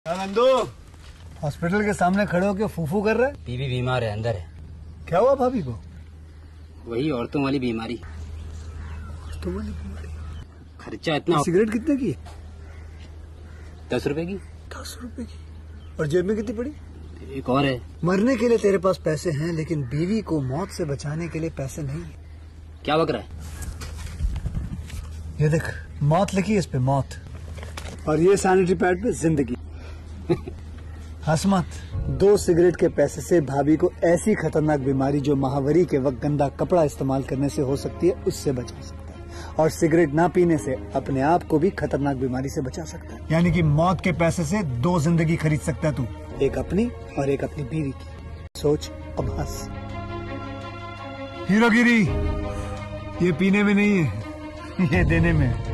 Nandu hospital के सामने खड़े होकर फूफू कर रहे? बीवी बीमार है, अंदर है। क्या हुआ भाभी को? वही औरतों वाली बीमारी। औरतों वाली बीमारी? खर्चा इतना। सिगरेट कितने की? 10 रुपए की। 10 रुपए की? और जेब में कितनी पड़ी? एक और है। मरने के लिए तेरे पास पैसे हैं, लेकिन बीवी को मौत से बचाने के लिए पैसे नहीं है। क्या बक रहा है? ये देख, मौत लिखी है इस पे, मौत। और ये सैनिटरी पैड पे जिंदगी। हंस मत। 2 सिगरेट के पैसे से भाभी को ऐसी खतरनाक बीमारी जो महावरी के वक्त गंदा कपड़ा इस्तेमाल करने से हो सकती है, उससे बचा सकता है। और सिगरेट ना पीने से अपने आप को भी खतरनाक बीमारी से बचा सकता है। यानी कि मौत के पैसे से 2 जिंदगी खरीद सकता है तू, एक अपनी और एक अपनी बीवी की। सोच अब हंस। हीरोगिरी ये पीने में नहीं है, ये देने में है।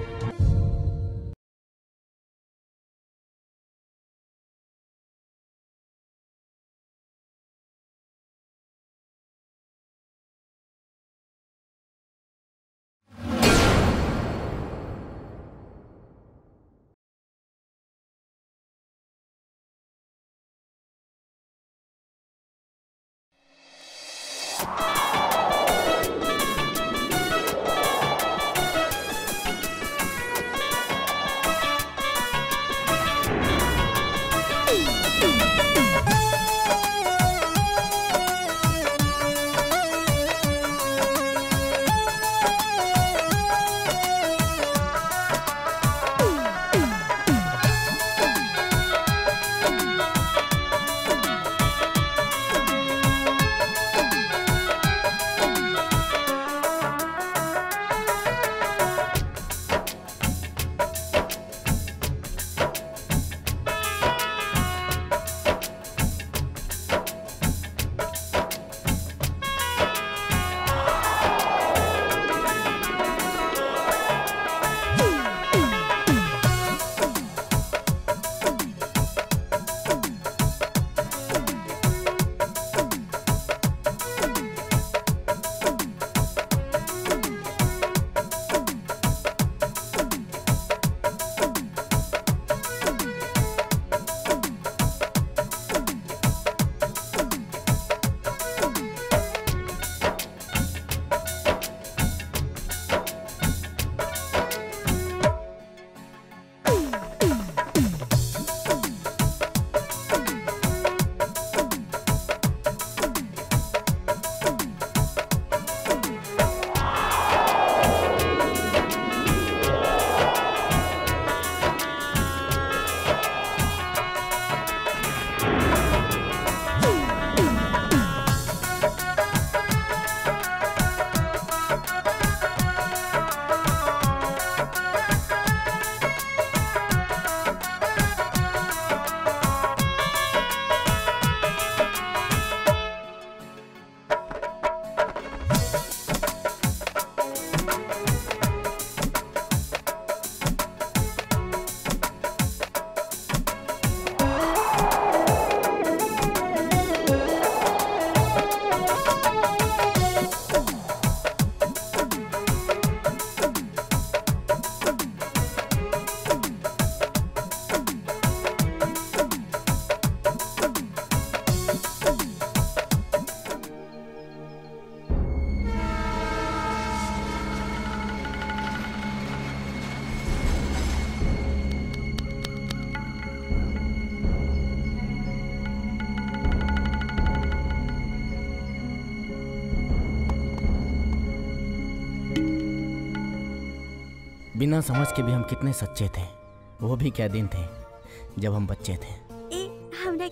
बिना समझ के भी हम कितने सच्चे थे। वो भी क्या दिन थे जब हम बच्चे थे। हमने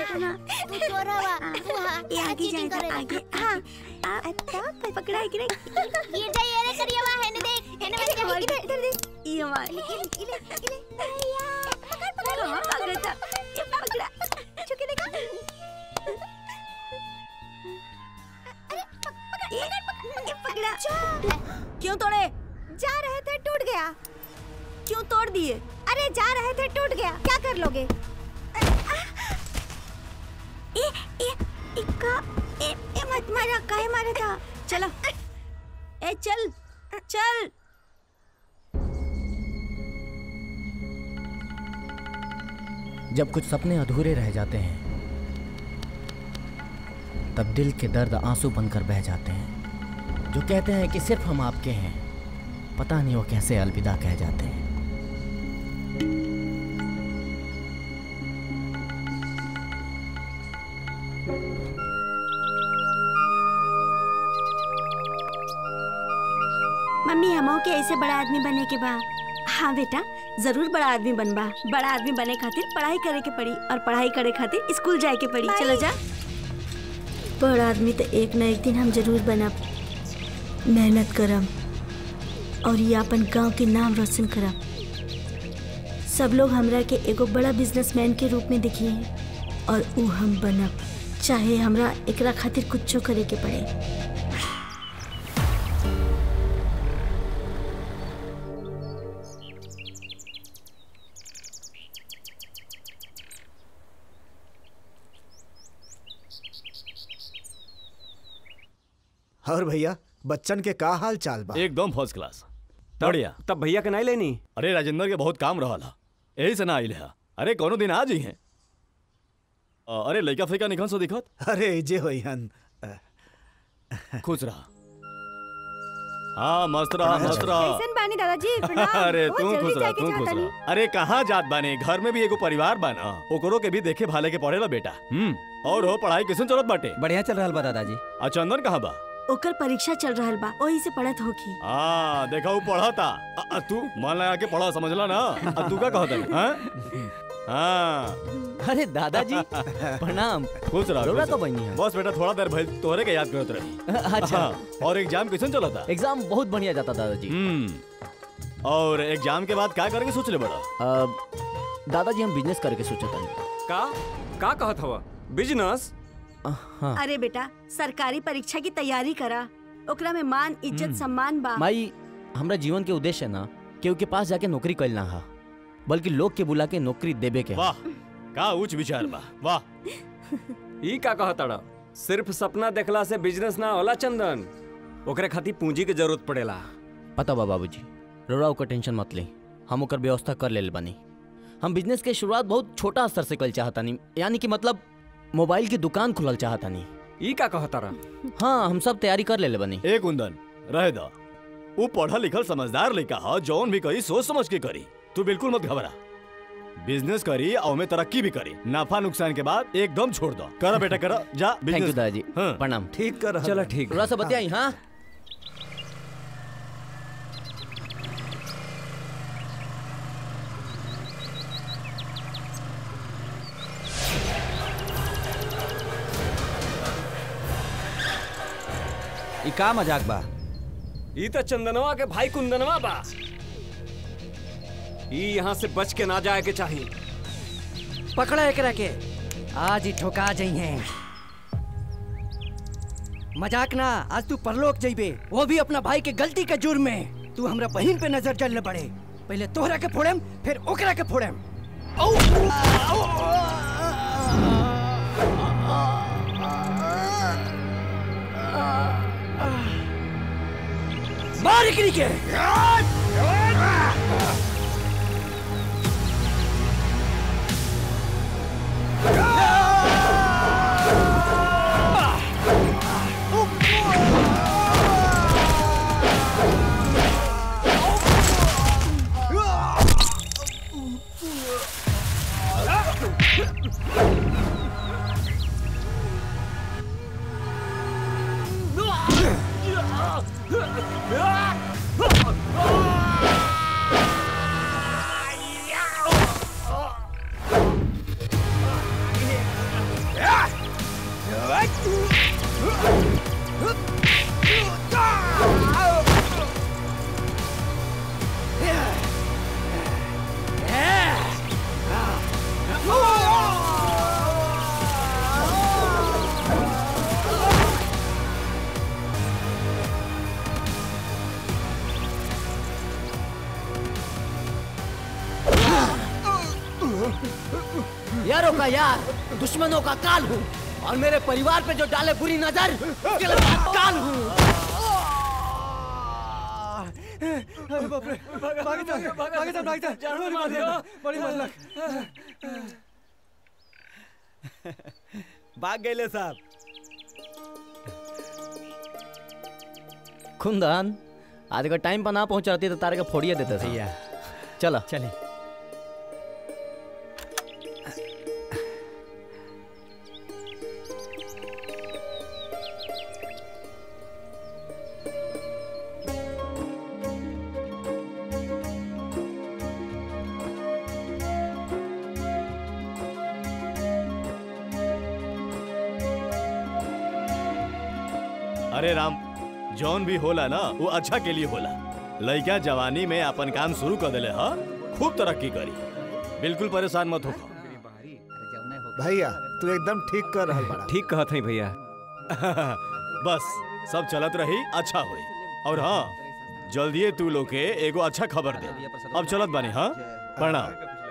तू चोरवा तू आगे जाएगा आगे। हां अच्छा पकड़ा है कि नहीं? गिर जाए ये रे करियावा है ने देख है ने इधर देख ये हमारे इले भैया पकड़ कहां भाग रहा था? ये पकड़ा चुके देखो। अरे पकड़ा क्यों तोड़े? जा रहे थे टूट गया। क्यों तोड़ दिए? अरे जा रहे थे टूट गया, क्या कर लोगे? मत मारा, काहे मारा था? चलो चल चल। जब कुछ सपने अधूरे रह जाते हैं तब दिल के दर्द आंसू बनकर बह जाते हैं। जो कहते हैं कि सिर्फ हम आपके हैं, पता नहीं वो कैसे अलविदा कह जाते हैं। मम्मी हमो के ऐसे बड़ा आदमी बने के बा। हाँ बेटा, जरूर बड़ा आदमी बनबा। बड़ा आदमी बने खातिर पढ़ाई करे के पड़ी और पढ़ाई करे खातिर स्कूल जाए के पड़ी। चलो जा। बड़ा आदमी तो एक न एक दिन हम जरूर बनब। मेहनत करब और ये अपन गांव के नाम रोशन करब। सब लोग हमरा के एगो बड़ा बिजनेसमैन के रूप में देखिए और ऊ हम बनब, चाहे हमरा एकरा खातिर कुछो करे के पड़े। और भैया बच्चन के का हाल चाल बा? एकदम फर्स्ट क्लास। बढ़िया। तब भैया के नहीं लेनी? अरे राजेंद्र के बहुत काम रहा यही से ना आइल है। अरे कोनो दिन आ जी हैं। अरे लड़का फैका निकल सो दिखत। अरे जे होइहन। खुश रहा। हाँ मस्त रहा मस्त रहा। कैसन बानी दादाजी? प्रणाम। अरे बहुत तू जल्दी खुश रहा जाके तू खुश चाहतानी। रहा। अरे कहाँ जात बाने, घर में भी एगो परिवार बाना, ओकरो के भी देखे भाले के पड़ेला बेटा। और हो पढ़ाई कैसन चलत बाटे? बढ़िया चल रहा बा दादाजी। आ चंदन कहाँ बा? ओकर परीक्षा चल रहल बा, ओही से पढ़त होखी। हाँ देखा वो पढ़ता। तू मन लगा के पढ़ा समझला ना। तू का कहता है? हाँ। अरे दादाजी प्रणाम। खुश रहा रौरा तो बनी है। बस बेटा थोड़ा देर भाई तोहरे के याद करत रही। अच्छा। और एग्जाम कैसन चला था? एग्जाम बहुत बढ़िया जाता दादाजी। और एग्जाम के बाद क्या करेंगे सोच ले बड़ा? दादाजी हम बिजनेस करके सोचा था। का कहत हवा? बिजनेस? हाँ। अरे बेटा, सरकारी परीक्षा की तैयारी करा, ओकरा में मान इज्जत सम्मान बा। माई, हमरा जीवन के उद्देश्य ना केहू के पास जाके नौकरी करना है, बल्कि लोग के बुला के नौकरी देबे के। वाह का उच्च विचार बा। वाह। ई का कहता? सिर्फ सपना देखला से बिजनेस ना होला चंदन, ओकरे खातिर पूंजी के जरूरत पड़ेला। पता बा बाबूजी, रौरा का टेंशन मत ले, हम ओकर व्यवस्था कर ले बानी। हम बिजनेस के शुरुआत बहुत छोटा स्तर से कर चाहतानी, यानी कि मतलब मोबाइल की दुकान खुलल चाहतानी। ई का कहता? हाँ हम सब तैयारी कर ले बानी। एक कुंदन रहे दा, वो पढ़ा लिखल समझदार लड़का है, जौन भी करी सोच समझ के करी। तू बिल्कुल मत घबरा, बिजनेस करी और में तरक्की भी करी। नाफा नुकसान के बाद एकदम छोड़ दो। करा बेटा करा, जा बिजनेस। थैंक यू दादाजी। हाँ। प्रणाम। ठीक कर। चलो ठीक। रौरा से बतियाई। हाँ ई का मजाक बा? ई तो चंदनवा के भाई कुंदनवा बा। ई यहाँ से बच के ना जाए के चाहिए। पकड़ा एकरा के, आज ही ठोका जाइए। मजाक ना, आज तू परलोक जाइबे, वो भी अपना भाई के गलती के जुर्म में। तू हमरा बहिन पे नजर डालने पड़े, पहले तोहरा के फोड़ेम फिर ओकरा के फोड़ेम। मार एकरी के। यारों का यार, दुश्मनों का काल हूँ, और मेरे परिवार पे जो डाले बुरी नजर, उसके लिए काल हूँ। अरे बाप रे, भागता, बड़ी मत लग। भाग गए साहब। खुंदान आज अगर टाइम पर ना पहुंच रहती तो तारे का फोड़िया देते थे। चलो चले। अरे राम, जौन भी होला ना वो अच्छा के लिए होला। लड़का जवानी में अपन काम शुरू कर दिले हा, खूब तरक्की करी। बिल्कुल परेशान मत हो भैया, तू एकदम ठीक कर रहा बड़ा। ठीक कहत है भैया। बस सब चलत रही, अच्छा होई। और हाँ, जल्दी तू लोग के एगो अच्छा खबर दे। अब चलत बानी। हाँ प्रणाम।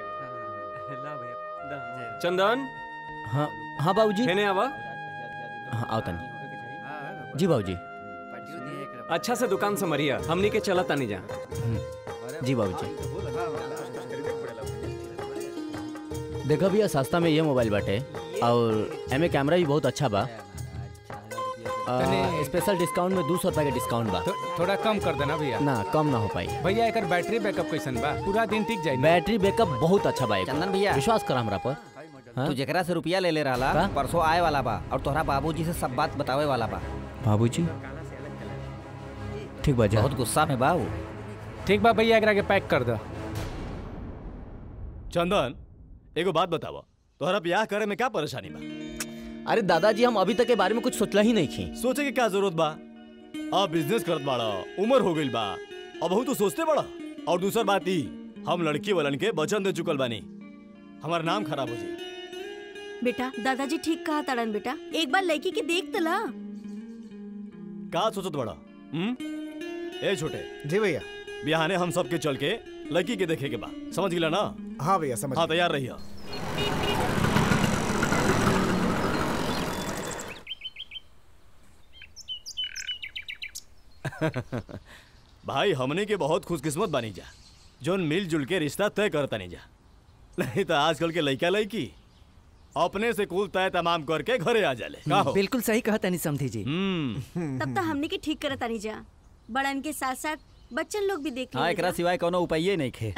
चंदन। हाँ हाँ बाबूजी। हेने आवा। हाँ आओ तनी। जी बाबूजी। अच्छा से दुकान संभरिया, हमनी के चला तानी जा। जी बाबूजी। देखो भैया, सस्ता में ये मोबाइल बाटे और एमे कैमरा भी बहुत अच्छा बा। स्पेशल डिस्काउंट में 200 रुपए का डिस्काउंट बा। थोड़ा कम कर देना भैया। ना कम ना हो पाई भैया। एकर बैटरी बैकअप कैसन बा? पूरा दिन टिक जाई? बैटरी बैकअप बहुत अच्छा बा। चंदन भैया, विश्वास कर हमरा पर। तू जेकरा से रुपया ले ले रहा परसों आए वाला बा और तोहरा बाबूजी से सब बात बतावे वाला बा। बाबूजी ठीक बा। बहुत गुस्सा में बा वो। ठीक बा भैया, एकरा के पैक कर दो। चंदन, एगो बात बतावा, तोहरा ब्याह करे में क्या परेशानी बा? अरे दादाजी, हम अभी तक के बारे में कुछ सोचला ही नहीं थी। सोचे की क्या जरूरत बा? अब बिजनेस करत बाड़ा, उम्र हो गई बा, अब बहुत तो सोचते बड़ा। और दूसर बात ही, हम लड़की वालन के वचन दे चुकल बानी, हमारा नाम खराब हो जाए। बेटा दादाजी ठीक कहा तड़न। बेटा एक बार लड़की के देख तला। का सोचत बड़ा? ए छोटे। जी भैया। बिहाने हम सब के चल के लड़की के देखे के बा, समझ गिला ना? हाँ भैया समझ। हाँ तैयार रहिए। भाई हमने के बहुत खुशकिस्मत बनी जा, जोन मिलजुल के रिश्ता तय करता नहीं जा। नहीं तो आजकल के लड़का लड़की अपने से कुल तय तमाम करके घरे आ जाले। बिल्कुल सही कहा तनी समझी जी। तब तो हमने के ठीक करता नहीं जा। बड़न के साथ साथ बच्चन लोग भी देख हाँ, एकरा सिवाय कोनो उपाय नहीं खे।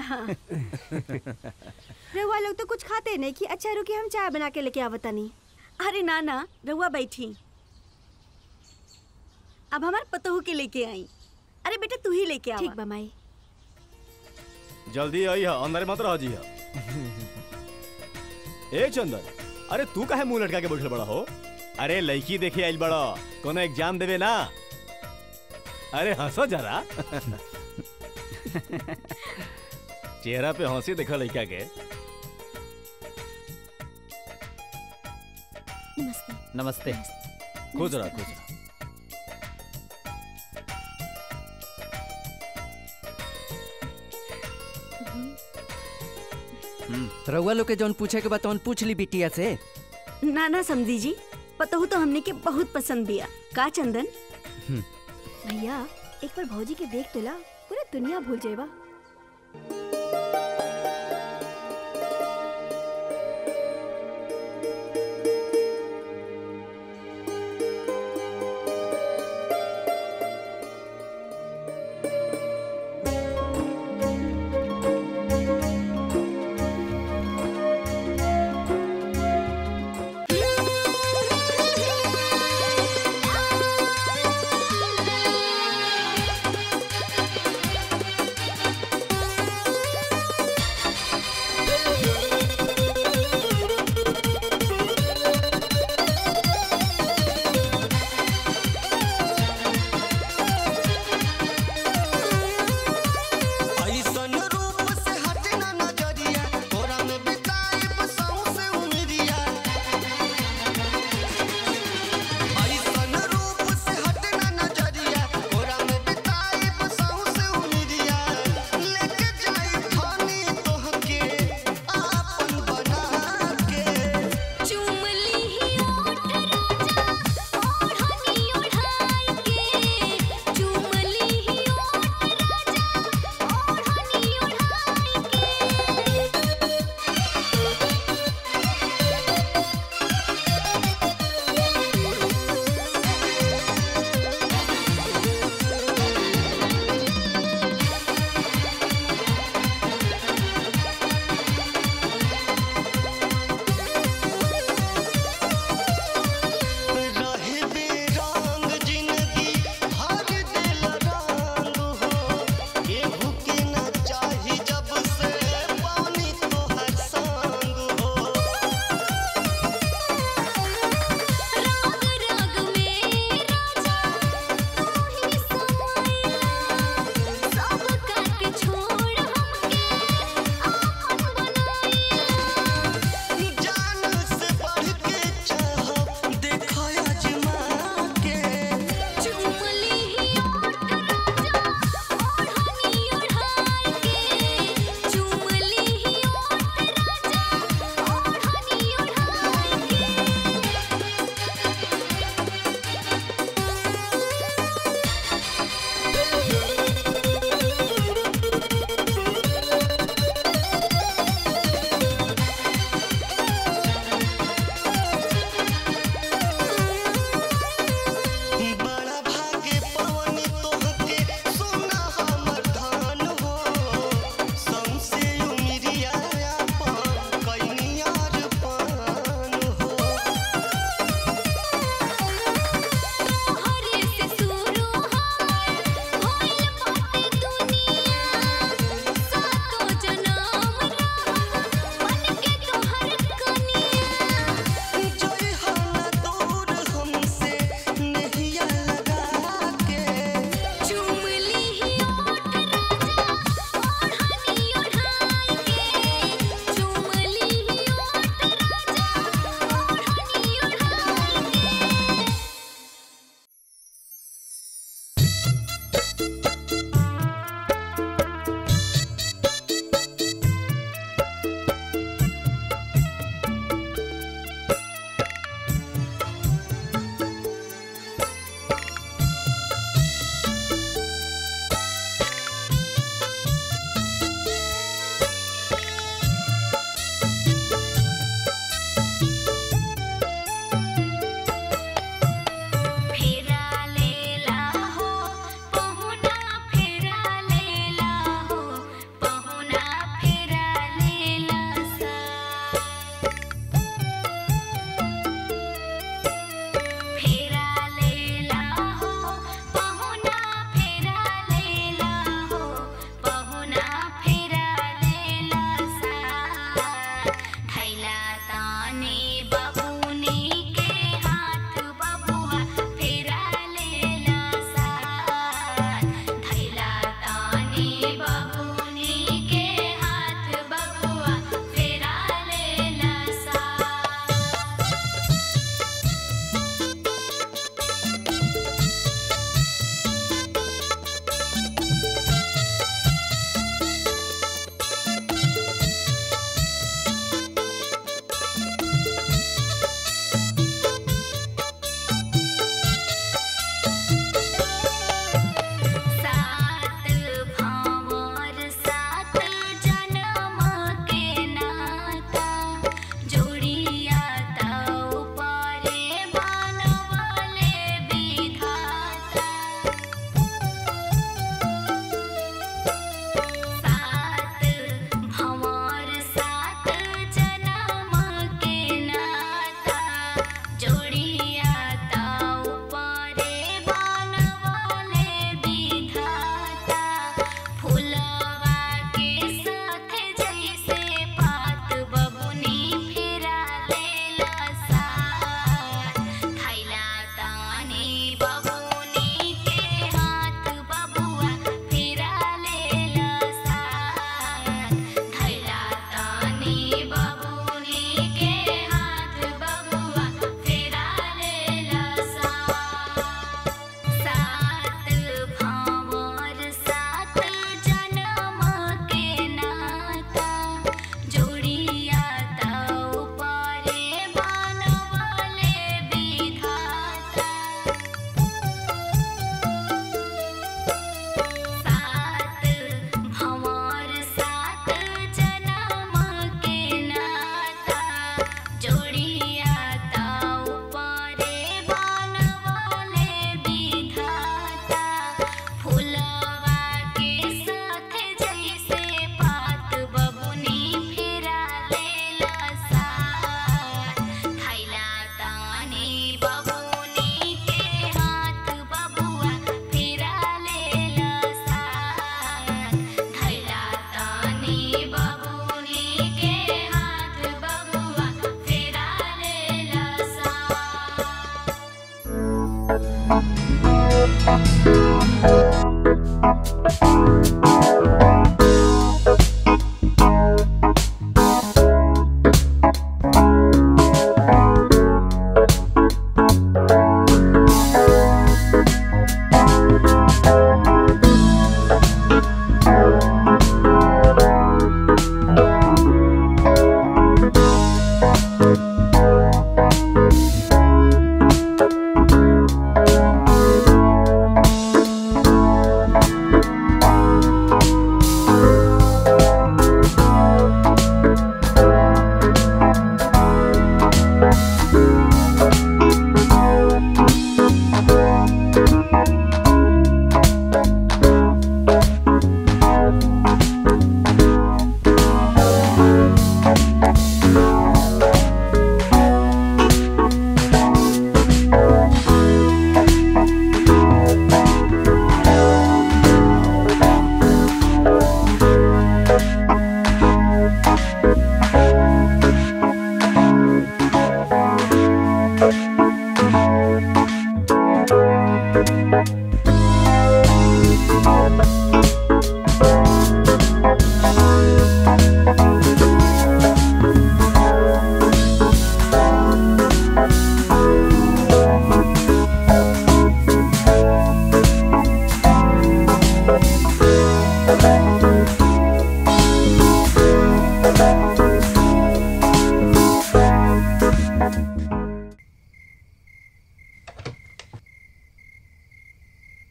रहुआ लोग तो कुछ खाते नहीं कि अच्छा रुकी हम चाय बना के लेके आवता नहीं। अरे ना ना, रहुआ बैठी। अब हमारे पतोहू के लेके आई। अरे बेटा तू ही लेके आ। ठीक बा माई। जल्दी आई है, अंदर मत रह जी। ए चंदन, अरे तू काहे मुंह लटका के बैठल बड़ा हो? अरे लड़की देखे आइल बड़ा, कोनो एग्जाम देवे ना? अरे हंसो जरा। चेहरा पे हंसी देखा लड़का के। नमस्ते। नमस्ते। खुश रहा, खुश रहा। रउआ लोग के जौन पूछे के बाद पूछ ली बिटिया से। ना ना समझी जी, पतोहू तो हमने के बहुत पसंद बिया। का चंदन? भैया एक बार भौजी के देख तो ला, पूरा दुनिया भूल जाएगा।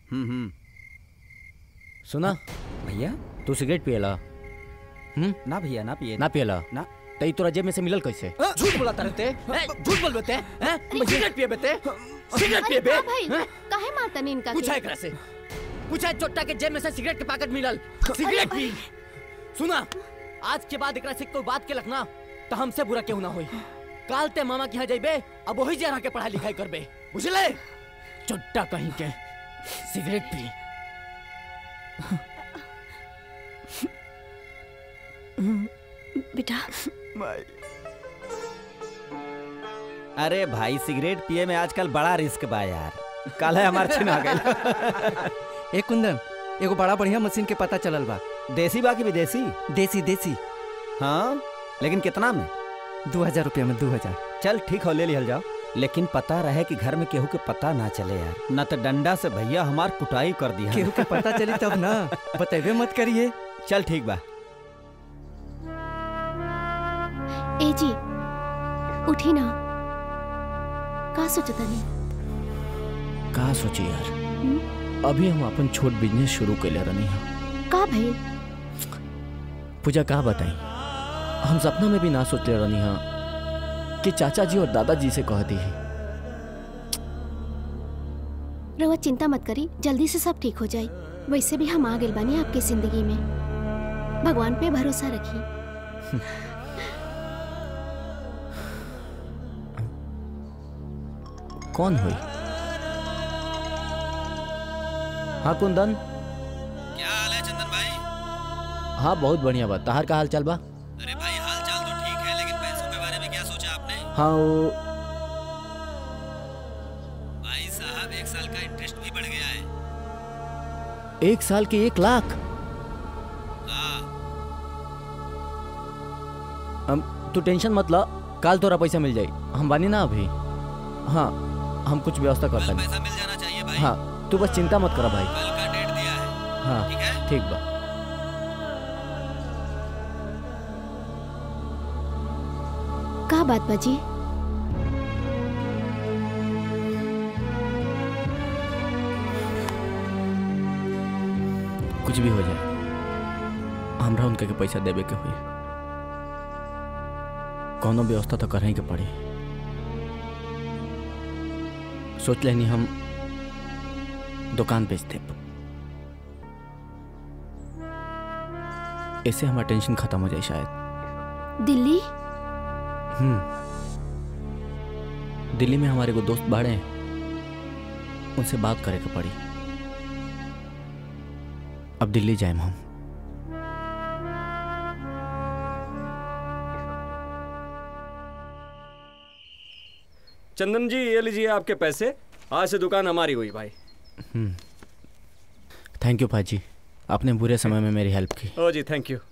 सुना भैया तू सिगरेट पियला? ना भैया ना पिए ना पियला ना। तई तोरा जेब में से मिलल कैसे? झूठ बोला रहते, झूठ बोल बेते, सिगरेट पिए बेते, सिगरेट पिए बे। भाई काहे मारता नहीं इनका? पूछा एकरा से, पूछा चोट्टा के जेब में से सिगरेट के पैकेट मिलल, सिगरेट पी। सुना आज के बाद एकरा से कोई बात के लखना तो हमसे बुरा क्यों ना होई। काल ते मामा के यहाँ जाइबे, अब वही जा रहा के पढ़ाई लिखाई करबे, बुझले? चोट्टा कहीं के सिगरेट पी। बेटा अरे भाई सिगरेट पिए में आजकल बड़ा रिस्क बा यार। कल है हमार छिना गई। एक कुंदन एगो बड़ा बढ़िया मशीन के पता चलल बा। देसी बा की विदेशी? देसी देसी। हाँ लेकिन कितना में? 2000 रुपया में 2000। चल ठीक हो ले लिहल जाओ, लेकिन पता रहे कि घर में केहू के पता ना चले यार, न तो डंडा से भैया हमार कुटाई कर दिया। केहू के पता चली तब ना, बतेबे मत करिए। चल ठीक बा। ए जी उठी ना, का सोचता नहीं? का सोची यार, अभी हम अपन छोट बिजनेस शुरू कैले रहनी है। का भाई? पूजा का बताई, हम सपना में भी ना सोचले रहनी है कि चाचा जी और दादाजी से कह दी। रवा चिंता मत करी, जल्दी से सब ठीक हो जाए। वैसे भी हम आ गए बानी आपकी जिंदगी में, भगवान पे भरोसा रखिए। कौन हुई? हाँ कुंदन, क्या हाल है चंदन भाई? हाँ बहुत बढ़िया बात। तहार का हाल चाल बा? अरे भाई हाल चाल तो ठीक है, लेकिन पैसों के बारे में क्या सोचा आपने? हाँ भाई साहब 1 साल का इंटरेस्ट भी बढ़ गया है। 1 साल के 1 लाख? तू टेंशन मत ला, काल तोरा पैसा मिल जाई। हम बानी ना अभी। हाँ हम कुछ व्यवस्था करता कल पैसा मिल जाना चाहिए भाई। हाँ तू बस चिंता मत करा भाई। कल का डेट दिया है। हाँ ठीक है? ठीक बा। का बात बाजी? कुछ भी हो जाए हमरा उनके के पैसा देवे के हुई, कोनो व्यवस्था तो करही के पड़ी। सोच लेनी हम दुकान बेच दे, ऐसे हमारा टेंशन खत्म हो जाए शायद। दिल्ली? दिल्ली में हमारे को दोस्त बाड़े हैं, उनसे बात करे के पड़ी। अब दिल्ली जाए हम। चंदन जी ये लीजिए आपके पैसे, आज से दुकान हमारी हुई भाई। थैंक यू भाजी, आपने बुरे समय में मेरी हेल्प की। ओ जी थैंक यू।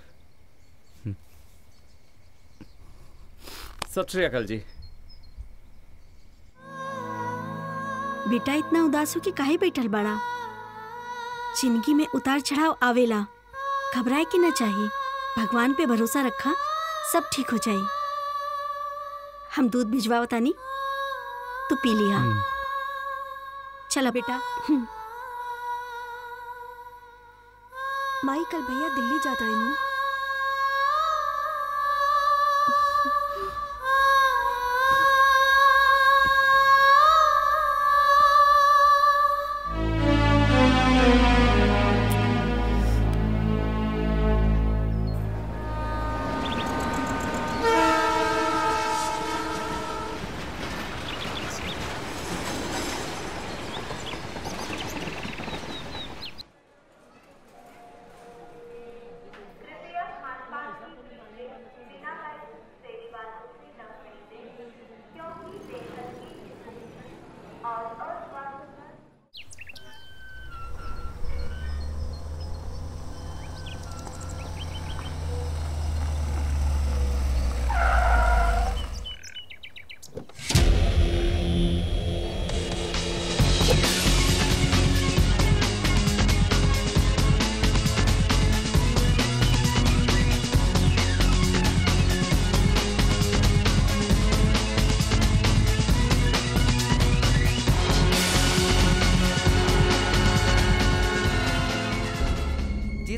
सत श्री अकाल जी। बेटा इतना उदास हो कि काहे बैठल बड़ा? जिंदगी में उतार चढ़ाव आवेला, घबराए के ना चाहिए। भगवान पे भरोसा रखा, सब ठीक हो जाए। हम दूध भिजवाओ तानी, तो पी लिया। चला बेटा। माई कल भैया दिल्ली जाता है नू।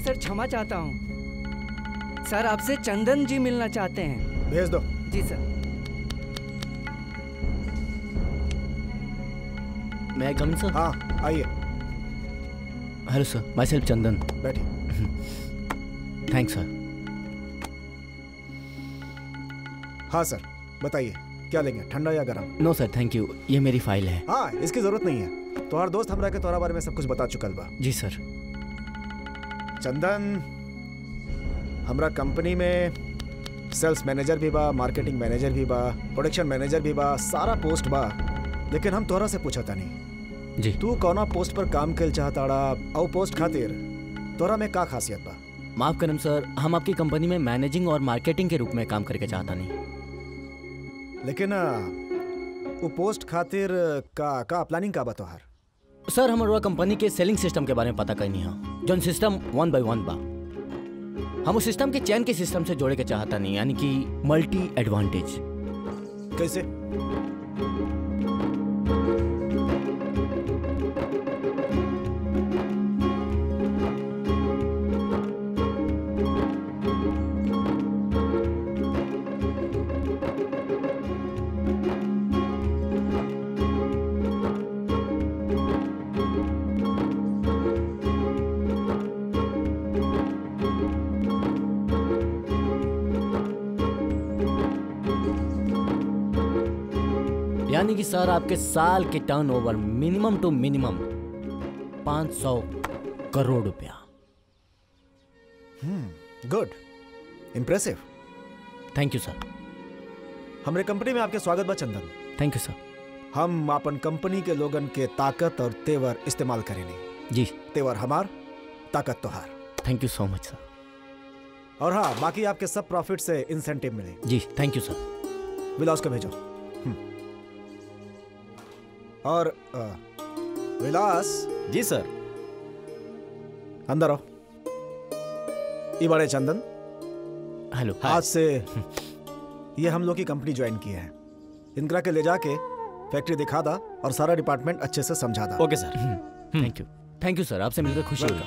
सर क्षमा चाहता हूँ। सर आपसे चंदन जी मिलना चाहते हैं। भेज दो। जी सर। मैं आई कम इन सर? हाँ आइए। Hello sir, my self Chandan. बैठिए। Thanks sir. हाँ सर बताइए क्या लेंगे, ठंडा या गर्म? नो सर थैंक यू, ये मेरी फाइल है। हाँ इसकी जरूरत नहीं है, तुम्हारा दोस्त हमरा के तोरा बारे में सब कुछ बता चुकल बा। जी सर। चंदन, हमरा कंपनी में सेल्स मैनेजर भी बा, मार्केटिंग मैनेजर भी बा, प्रोडक्शन मैनेजर भी बा, सारा पोस्ट बा। लेकिन हम तोरा से पूछा था नहीं जी तू कौना पोस्ट पर काम कर चाहताड़ा और पोस्ट खातिर तोरा में का खासियत बा? माफ करम सर, हम आपकी कंपनी में मैनेजिंग और मार्केटिंग के रूप में काम करके चाहता नहीं। लेकिन वो पोस्ट खातिर का प्लानिंग का बा तोहार? सर हमारा कंपनी के सेलिंग सिस्टम के बारे में पता करनी है, जो सिस्टम 1 by 1 बा। हम उस सिस्टम के चैन के सिस्टम से जोड़े के चाहता नहीं, यानी कि मल्टी एडवांटेज। कैसे? यानी कि सर आपके साल के turnover minimum to minimum 500 crore रुपया। Good, impressive. Thank you sir. हमारे कंपनी में आपके स्वागत बा चंदन। थैंक यू सर। हम अपन कंपनी के लोगन के ताकत और तेवर इस्तेमाल करेंगे। जी। तेवर हमार, ताकत तोहार। थैंक यू सो मच सर। और हाँ, बाकी आपके सब प्रॉफिट से इंसेंटिव मिले। जी थैंक यू सर। विलास को भेजो। और विलास जी सर। अंदर आओ। ये बड़े चंदन, हेलो। आज से ये हम लोग की कंपनी ज्वाइन की है। इनकरा के ले जाके फैक्ट्री दिखा दा और सारा डिपार्टमेंट अच्छे से समझा दा। Okay sir. Thank you. Thank you sir, आपसे मिलकर खुशी हुई।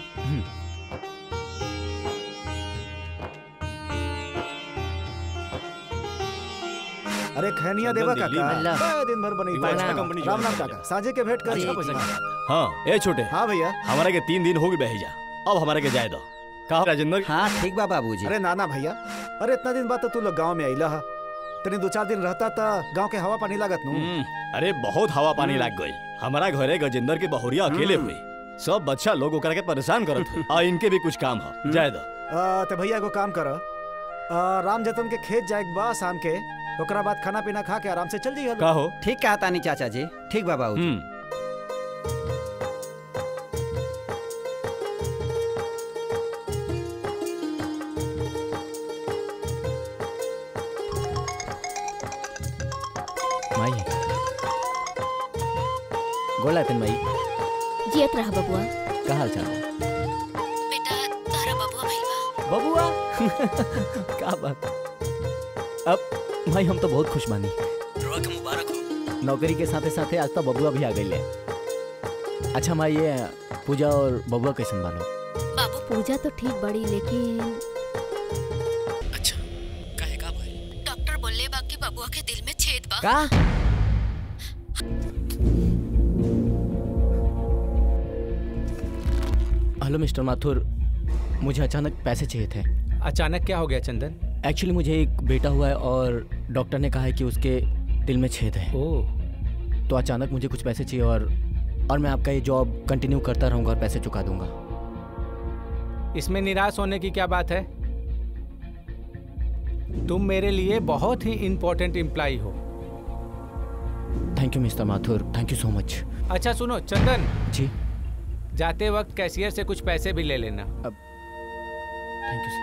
अरे खैनिया देवा काका, दिन भर बनी कंपनी। राम राम काका, साझे के भेंट कर। हाँ ए छोटे। हाँ भैया। हमारे के 3 दिन हो गए बही जा, अब हमारे के जाए दो। कहा राजेंद्र? हाँ ठीक बा बाबूजी। अरे नाना भैया, अरे इतना दिन बाद तो तू लोग गांव में आइला हा। तनी 2-4 दिन रहता था, गांव के हवा पानी लागत नू। अरे बहुत हवा पानी लाग गई। हमारा घरे गजेंद्र की बहुरिया अकेले हुई, सब बच्चा लोग ओकरा के परेशान करत हुई। आ इनके भी कुछ काम है, जाए दो। तो भैया को काम कर, राम जतन के खेत जाए बा शाम के, ओकरा बाद खाना पीना खा के आराम से चल जाइए। का हो? ठीक कहा तानी चाचा जी। ठीक बा बाबूजी। माई गोला तन माई। जियत रहा बबुआ। का हाल चाल? बेटा तारा बबुआ भइल बा। बबुआ क्या बात। अब भाई हम तो बहुत खुश बानी। रोआ के मुबारक हो। नौकरी के साथे साथे आज तो बबुआ भी आ गई ले। अच्छा माई, ये पूजा और बबुआ कैसन बानो? बाबू पूजा तो ठीक बड़ी, लेकिन अच्छा काहे का भाई? डॉक्टर बोले बा कि बबुआ के दिल में छेद बा। का? हेलो मिस्टर माथुर, मुझे अचानक पैसे चाहिए थे। अचानक क्या हो गया चंदन? एक्चुअली मुझे एक बेटा हुआ है और डॉक्टर ने कहा है कि उसके दिल में छेद है। ओह। तो अचानक मुझे कुछ पैसे चाहिए और मैं आपका ये जॉब कंटिन्यू करता रहूंगा और पैसे चुका दूंगा। इसमें निराश होने की क्या बात है? तुम मेरे लिए बहुत ही इम्पोर्टेंट एम्प्लॉय हो। Thank you mister Mathur, thank you so much. अच्छा सुनो चंदन जी, जाते वक्त कैशियर से कुछ पैसे भी ले लेना। अब thank you sir.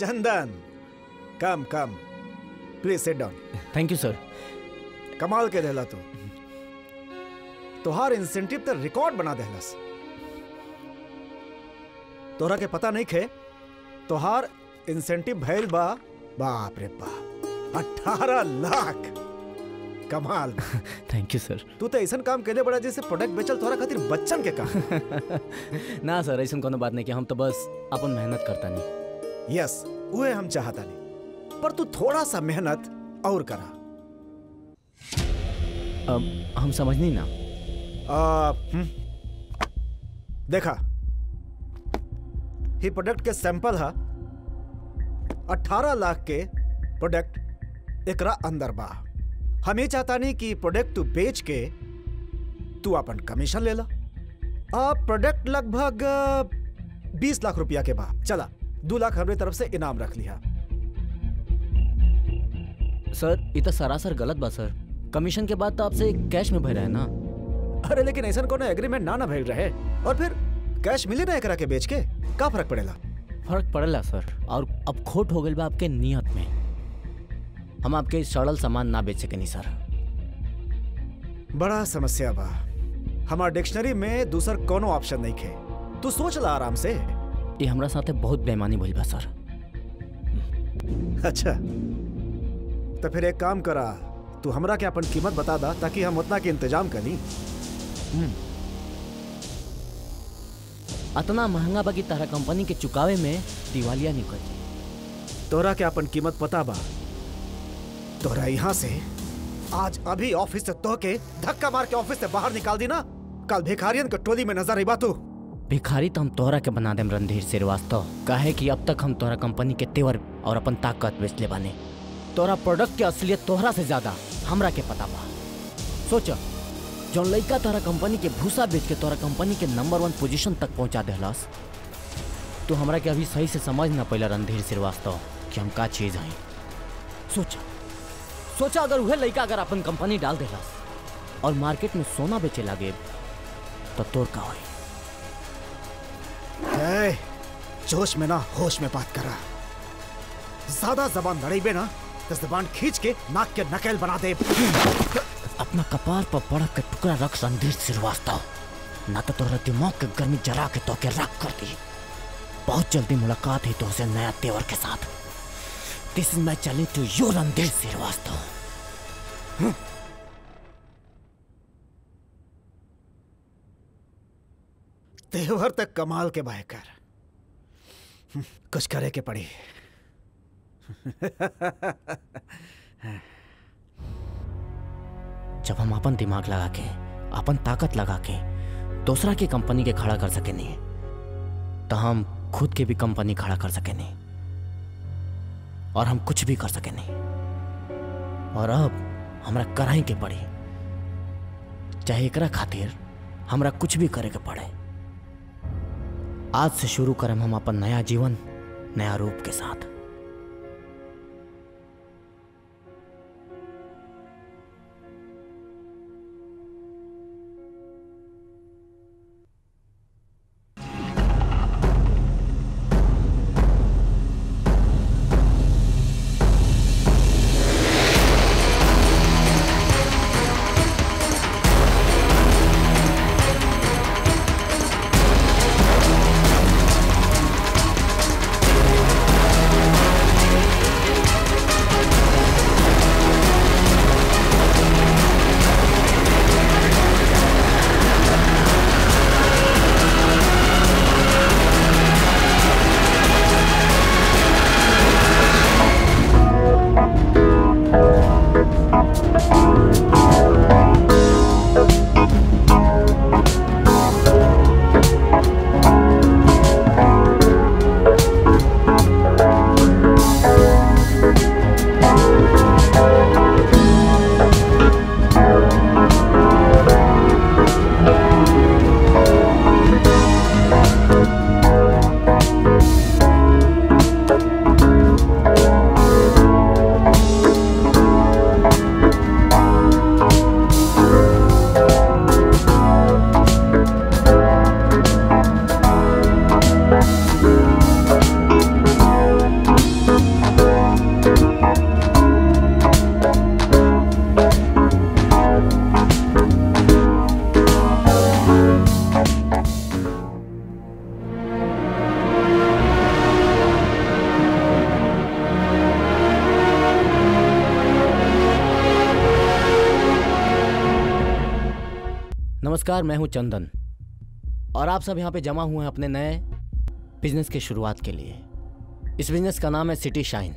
Chandan, come come, please sit down. Thank you sir. कमाल के देला तू, तोहार इंसेंटिव तो रिकॉर्ड बना देहलस। तोरा के पता नहीं खे, तोहार इंसेंटिव भैल बा, बाप रे बाप, 18 लाख। कमाल। Thank you sir. तू तो ऐसा काम केले बड़ा जैसे प्रोडक्ट बेचल तोरा खातिर बच्चन के काम। ना सर, ऐसा कोनो बात नहीं कि हम तो बस अपन मेहनत करता नहीं। यस, वह हम चाहता नहीं, पर तू थोड़ा सा मेहनत और करा। अब हम समझ नहीं ना। देखा, ही प्रोडक्ट के सैंपल है, 18 लाख के प्रोडक्ट एकरा अंदर बा। हम ये चाहता नहीं कि प्रोडक्ट तू बेच के तू अपन कमीशन ले ला। प्रोडक्ट लगभग 20 लाख रुपया के बा। चला, 2 लाख हमारी तरफ से इनाम रख लिया। सर, ये तो सरासर गलत बा सर। कमीशन के बाद तो आपसे कैश में भर रहा है ना। अरे लेकिन ऐसा कोनो एग्रीमेंट ना भइल रहे, और फिर कैश मिले ना एकरा के बेच के, का फर्क पड़ेला? फर्क पड़ेला सर, और अब खोट हो गई बा आपके नियत में। हम आपके सड़ल सामान ना बेच सके नहीं सर। बड़ा समस्या बा। हमार डिक्शनरी में दूसर कोनो ऑप्शन नहीं खे। तू सोच ला आराम से। ये हमरा साथे बहुत बेईमानी भइल बा सर। अच्छा, तो फिर एक काम करा, तू हमरा के अपन कीमत बता दा ताकि हम उतना के इंतजाम कर ली। इतना महंगा बा कि तारा कंपनी के चुकावे में दिवालिया निकल जाए। तोरा के अपन कीमत पता बा? तोरा यहाँ से आज अभी ऑफिस से तो के धक्का मार के ऑफिस से बाहर निकाल दी ना, कल भिखारियन के टोली में नजर आईबा तू। भिखारी तो हम तोहरा के बना देम रणधीर श्रीवास्तव। काहे कि अब तक हम तोहरा कंपनी के तेवर और अपन ताकत बेच ले बाने। तोहरा प्रोडक्ट के असलियत तोहरा से ज्यादा हमरा के पता बा। सोच, जौन लड़का तोहरा कंपनी के भूसा बेच के तोहरा कंपनी के नंबर 1 पोजीशन तक पहुंचा देहलस, तो हमरा के अभी सही से समझ ना पहला रणधीर श्रीवास्तव कि हम का चीज हई। सोचा अगर वह लड़का अगर अपन कंपनी डाल देहलस और मार्केट में सोना बेचे लागे तो तोर का होई? जोश में ना होश में बात करा। ज्यादा जबान लड़ाई ना तो जबान खींच के नाक के नकेल बना दे। अपना कपार पर बर्फ का टुकड़ा रख रणधीर श्रीवास्तव, ना तो तोरा दिमाग के गर्मी जला के तो के रख कर दी। बहुत जल्दी मुलाकात है तुमसे नया तेवर के साथ। This is my challenge to you Randhir Srivastava. तेवर तक कमाल के बायकर, कुछ करे के पड़ी। जब हम अपन दिमाग लगा के, अपन ताकत लगा के दूसरा की कंपनी के खड़ा कर सके नहीं, तो हम खुद के भी कंपनी खड़ा कर सके नहीं, और हम कुछ भी कर सके नहीं। और अब हमरा कराई के पड़ी, चाहे एकरा खातिर हमरा कुछ भी करे के पड़े। आज से शुरू करम हम अपन नया जीवन नया रूप के साथ। नमस्कार, मैं हूं चंदन और आप सब यहाँ पे जमा हुए हैं अपने नए बिजनेस की शुरुआत के लिए। इस बिजनेस का नाम है सिटी शाइन।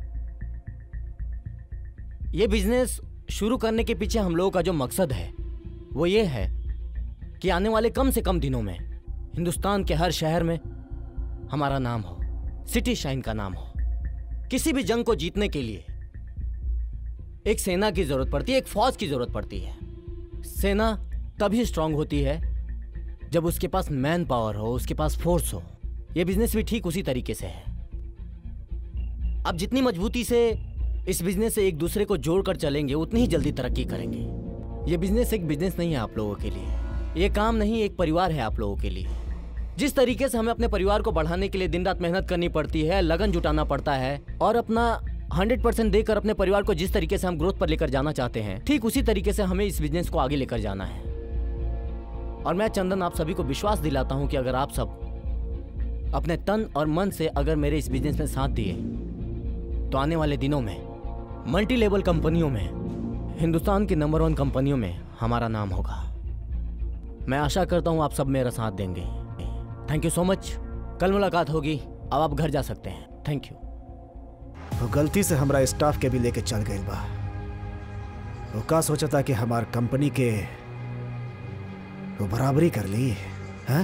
ये बिजनेस शुरू करने के पीछे हम लोगों का जो मकसद है वो ये है कि आने वाले कम से कम दिनों में हिंदुस्तान के हर शहर में हमारा नाम हो, सिटी शाइन का नाम हो। किसी भी जंग को जीतने के लिए एक सेना की जरूरत पड़ती है, एक फौज की जरूरत पड़ती है। सेना तभी स्ट्रांग होती है जब उसके पास मैन पावर हो, उसके पास फोर्स हो। यह बिजनेस भी ठीक उसी तरीके से है। अब जितनी मजबूती से इस बिजनेस से एक दूसरे को जोड़कर चलेंगे उतनी ही जल्दी तरक्की करेंगे। यह बिजनेस एक बिजनेस नहीं है आप लोगों के लिए, यह काम नहीं, एक परिवार है आप लोगों के लिए। जिस तरीके से हमें अपने परिवार को बढ़ाने के लिए दिन रात मेहनत करनी पड़ती है, लगन जुटाना पड़ता है और अपना 100% देकर अपने परिवार को जिस तरीके से हम ग्रोथ पर लेकर जाना चाहते हैं, ठीक उसी तरीके से हमें इस बिजनेस को आगे लेकर जाना है। और मैं चंदन आप सभी को विश्वास दिलाता हूं कि अगर आप सब अपने तन और मन से अगर मेरे इस बिजनेस में साथ दिए तो आने वाले दिनों में मल्टी लेवल कंपनियों में, हिंदुस्तान की नंबर 1 कंपनियों में हमारा नाम होगा। मैं आशा करता हूं आप सब मेरा साथ देंगे। थैंक यू सो मच। कल मुलाकात होगी। अब आप घर जा सकते हैं। Thank you. वो गलती से हमारा स्टाफ के भी लेके चल गई बा। वो का सोचा था कि हमार कंपनी के वो बराबरी कर ली है।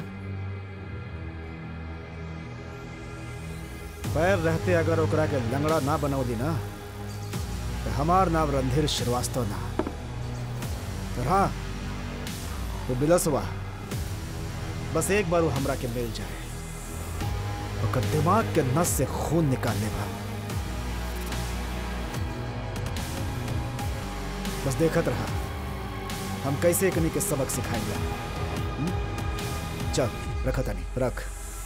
पैर रहते अगर ओकरा के लंगड़ा ना बनौली ना तो हमार नाम रणधीर श्रीवास्तव ना। तो हाँ, वो बिलसवा बस एक बार वो हमरा के मिल जाए, ओकर दिमाग के नस से खून निकाल ले बा। बस देखत रहा हम कैसे कनी के सबक सिखाएंगे। चल रखा तनी रख।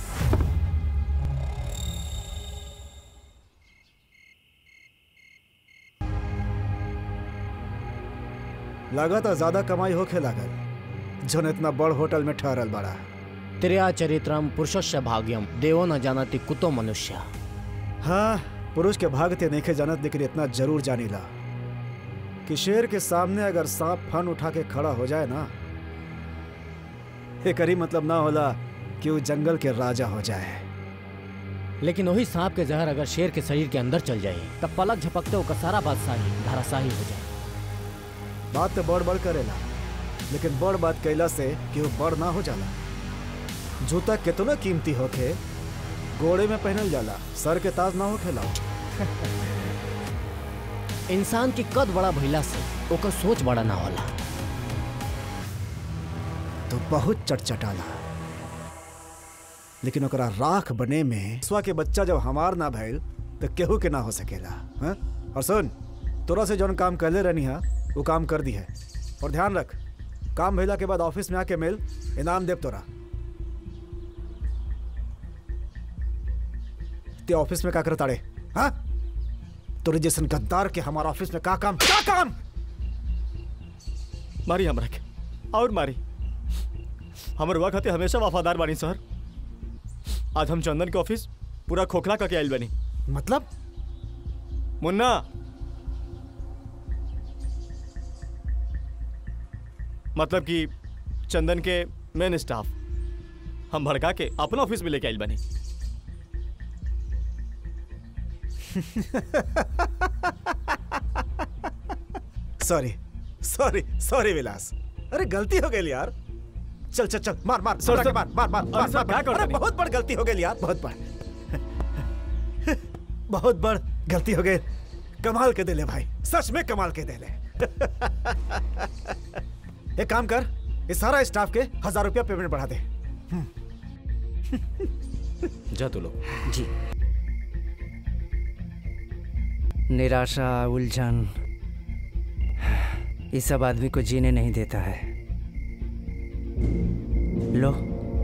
लागत ज्यादा कमाई होके लागल जोन इतना बड़ होटल में ठहरल बड़ा। त्रिया चरित्रम पुरुषस्य भाग्यम देवो न जानति कुतो मनुष्य। हाँ, पुरुष के भागते नहीं के जानत, लेकिन इतना जरूर जानीला कि शेर के सामने अगर सांप फन उठा के खड़ा हो जाए ना, ये करी मतलब ना होला कि वो जंगल के राजा हो जाए। लेकिन वही सांप के जहर अगर शेर के शरीर के अंदर चल जाए तब पलक झपकते वो सारा बादशाही धराशाही हो जाए। बात तो बड़ बड़ करेला, लेकिन बड़ बात कैला से कि वो बड़ ना हो जाला। जूता कितना कीमती होके घोड़े में पहनल जाला, सर के ताज ना होखेला। इंसान की कद बड़ा भइला से ओकर सोच बड़ा ना होला। तो बहुत चटचटाला, लेकिन ओकरा राख बने में स्वा के बच्चा जब हमार ना भइल तो केहू के ना हो सकेला। हाँ? और सुन, तोरा से जौन काम कहले रहनी है वो काम कर दी है। और ध्यान रख, काम भइला के बाद ऑफिस में आके मिल, इनाम देव तोरा। ते ऑफिस में का कर ताड़े? हाँ, तोरे जैसन गद्दार के हमारा ऑफिस में का काम? क्या काम? मारी हमरा के और मारी। हमर वक्त हमेशा वफादार बानी सर। आज हम चंदन के ऑफिस पूरा खोखला करके आइल बनी। मतलब? मुन्ना, मतलब कि चंदन के मेन स्टाफ हम भड़का के अपना ऑफिस में लेके आइल बनी। सॉरी सॉरी सॉरी विलास, अरे गलती हो गई यार। चल चल चल, मार मार सर, मार मार मार मार सर, क्या अरे बहुत बड़ गलती हो गई यार, बहुत बड़ बहुत बड़ गलती हो गई। कमाल के दिले भाई, सच में कमाल के दिले। एक काम कर, इस सारा स्टाफ के 1000 रुपया पेमेंट बढ़ा दे। जा तू लोग। जी। निराशा, उलझन, ये सब आदमी को जीने नहीं देता है। लो,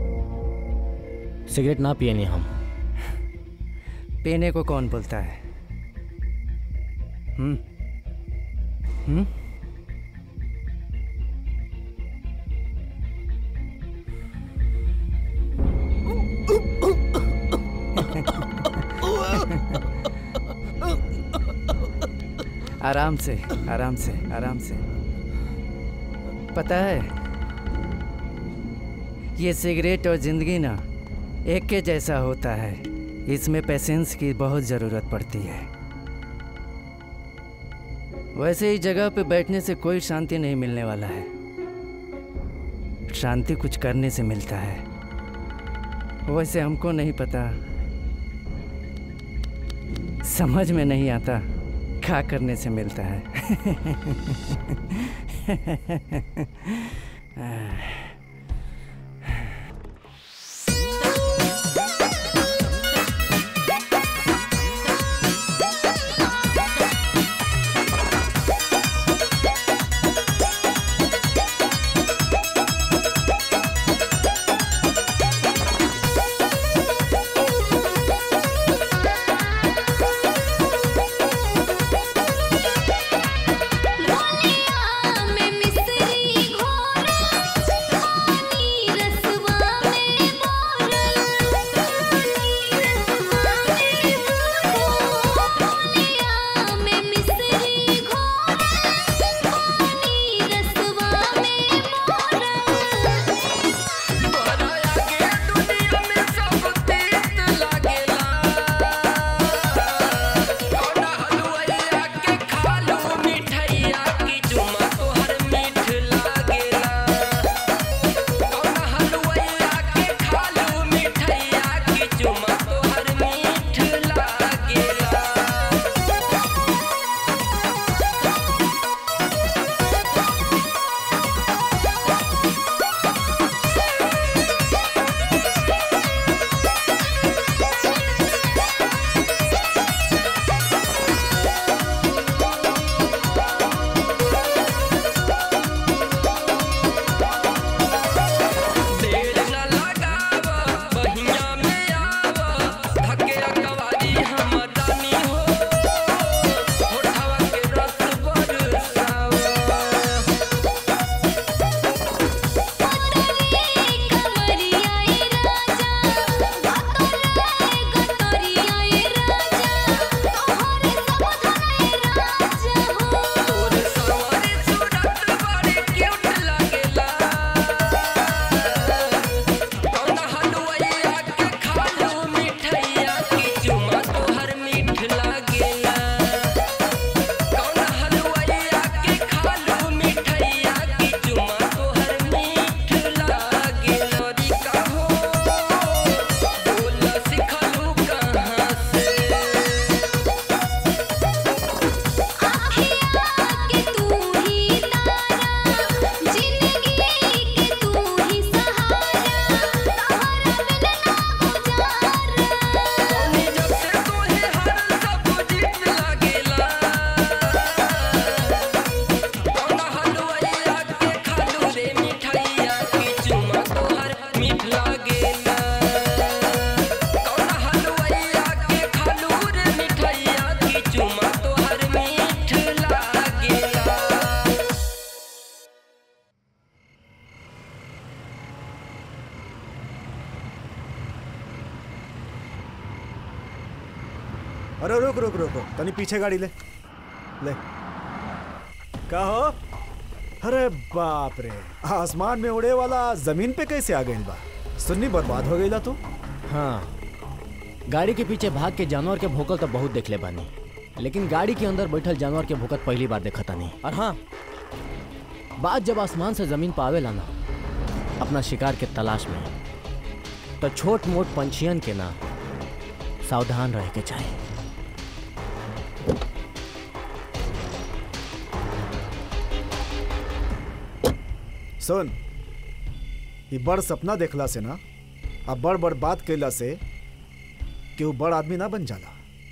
सिगरेट ना पिए नहीं हम। पीने को कौन बोलता है? आराम से आराम से आराम से। पता है ये सिगरेट और जिंदगी ना एक के जैसा होता है। इसमें पेशेंस की बहुत ज़रूरत पड़ती है। वैसे ही जगह पे बैठने से कोई शांति नहीं मिलने वाला है। शांति कुछ करने से मिलता है। वैसे हमको नहीं पता, समझ में नहीं आता क्या करने से मिलता है। अरे रुक रुक रुक तनी पीछे गाड़ी ले ले। का हो? अरे बाप रे, आसमान में उड़े वाला जमीन पे कैसे आ गई बा? सुन्नी बर्बाद हो गईला तू। हाँ, गाड़ी के पीछे भाग के जानवर के भौकल तो बहुत देख ले बानी, लेकिन गाड़ी के अंदर बैठल जानवर के भौकत पहली बार देखा तानी। और हाँ, बात जब आसमान से जमीन पर आवेला ना अपना शिकार के तलाश में, तो छोट मोट पंछियन के ना सावधान रह के चाहिए। सुन, ये बड़ सपना देखला से ना अब बड़ बड़ बात कैला से केहू बड़ आदमी ना बन जाला।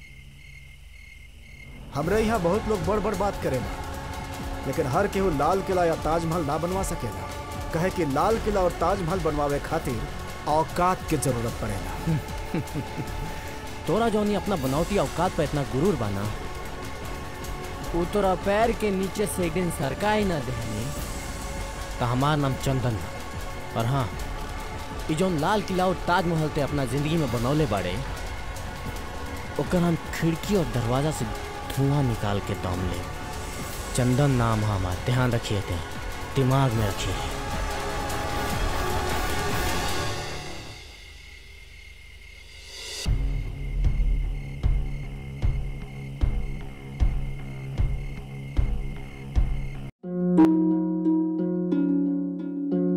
हमरे यहाँ बहुत लोग बड़ बड़ बात करेला, लेकिन हर केहू लाल किला या ताजमहल ना बनवा सकेला। कहे कि लाल किला और ताजमहल बनवावे खातिर औकात की जरूरत पड़ेला। तोरा जौनी अपना बनावटी औकात पे इतना गुरूर बाना, वो तोरा पैर के नीचे से एक दिन सरकाई ना देनी तो हमार नाम चंदन। और हाँ, ये जौन लाल किला और ताजमहल ते अपना जिंदगी में बनौले बाड़े, ओकर हम खिड़की और दरवाजा से धुआं निकाल के दम ले। चंदन नाम हमार, ध्यान रखिए थे, दिमाग में रखिए।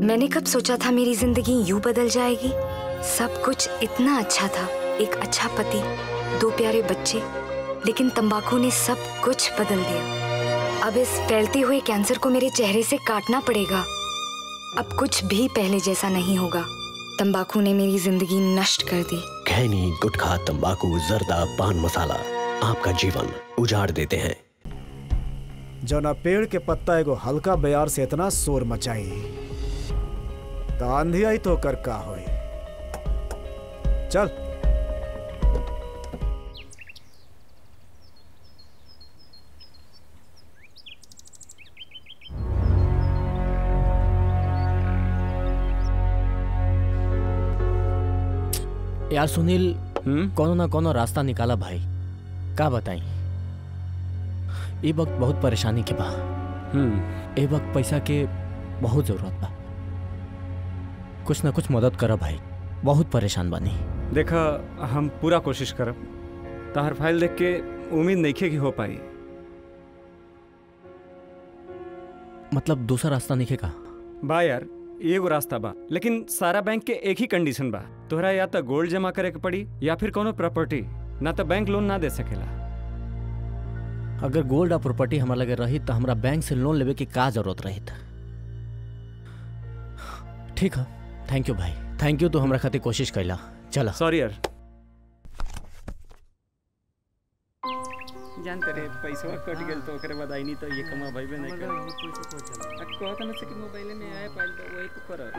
मैंने कब सोचा था मेरी जिंदगी यूं बदल जाएगी। सब कुछ इतना अच्छा था, एक अच्छा पति, 2 प्यारे बच्चे, लेकिन तंबाकू ने सब कुछ बदल दिया। अब इस फैलते हुए कैंसर को मेरे चेहरे से काटना पड़ेगा। अब कुछ भी पहले जैसा नहीं होगा। तंबाकू ने मेरी जिंदगी नष्ट कर दी। खैनी, गुटखा, तंबाकू, जर्दा, पान मसाला आपका जीवन उजाड़ देते हैं। जना पेड़ के पत्ता एगो हल्का बयार से इतना शोर मचाई तो आंधी आई तो कर का होई। चल यार सुनील, कोनो ना कोनो रास्ता निकाला भाई। का बताई, ये वक्त बहुत परेशानी के बा। ए वक्त पैसा के बहुत जरूरत बा। कुछ ना कुछ मदद करा भाई, बहुत परेशान बानी। देखा, हम पूरा कोशिश करब। तहर फाइल देख के उम्मीद नहीं कि हो पाई। मतलब दूसरा रास्ता नहीं का? बा यार, एगो रास्ता बा, लेकिन सारा बैंक के एक ही कंडीशन बा। तोहरा या तो गोल्ड जमा करे के पड़ी या फिर कोनो प्रॉपर्टी, ना तो बैंक लोन ना दे सकेला। अगर गोल्ड और प्रॉपर्टी हमारे लगे रही तो हमरा बैंक से लोन लेवे की का जरूरत रही था। ठीक है, थैंक यू भाई, थैंक यू। तो हमरा खातिर कोशिश कैला। चला। सॉरी यार। जानते रे, पैसा कट गेल तो ओकरे बाद आई नहीं तो ये कमा भाई बे नहीं कर। कहता ना से कि मोबाइल में आया फाइल तो वही तो कर।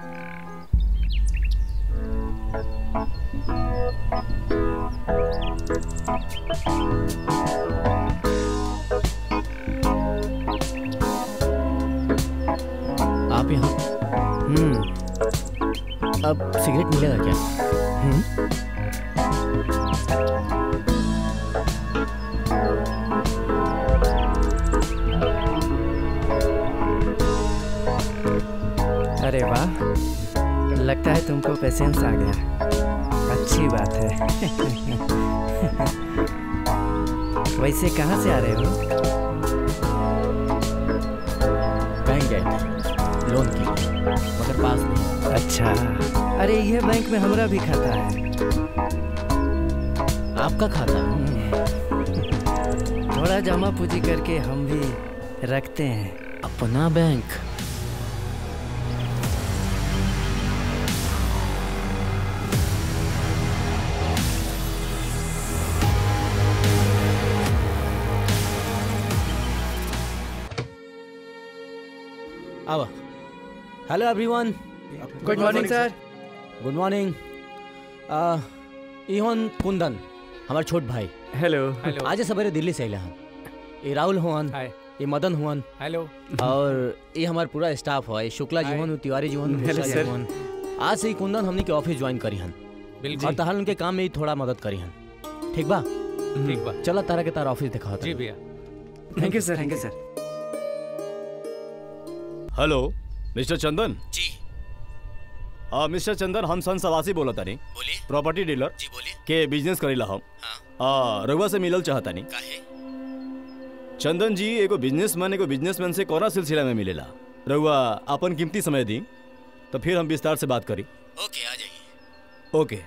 आप यहाँ? अब सिगरेट मिलेगा क्या? अरे वाह, लगता है तुमको पेशेंस आ गया। अच्छी बात है। वैसे कहाँ से आ रहे हो? बैंक गए थे लोन के लिए, मगर पास नहीं। अच्छा, अरे यह बैंक में हमारा भी खाता है। आपका खाता? थोड़ा जमा पूंजी करके हम भी रखते हैं। अपना बैंक? अब hello everyone, good morning sir. Good morning. इहोन कुंदन, हमारे छोट भाई। हेलो। आज सवेरे दिल्ली से अला हम। ये राहुल हुआन, ये मदन हुआन। हेलो। और ये हमारा पूरा स्टाफ है। Shukla ji Hwan, Tiwari ji Hwan, Hwan. आज से ही कुंदन हमने के ऑफिस ज्वाइन करी हन। और तहाल उनके काम में ही थोड़ा मदद करी हन। ठीक बा? ठीक बा। चला तारा के तारा ऑफिस दिखाओ। जी भैया। Thank you sir. Thank you sir. Hello mister Chandan. जी। मिस्टर चंदन, हम सन सवासी बोला तानी। बोलिए। Property dealer. जी बोलिए। के बिजनेस करेला हम। रघुआ से मिलल चाहता नहीं। काहे? चंदन जी, एगो बिजनेसमैन से कोना सिलसिला में मिलेला। रघुआ अपन कीमती समय दी तो फिर हम विस्तार से बात करी। ओके, आ जाइए। ओके।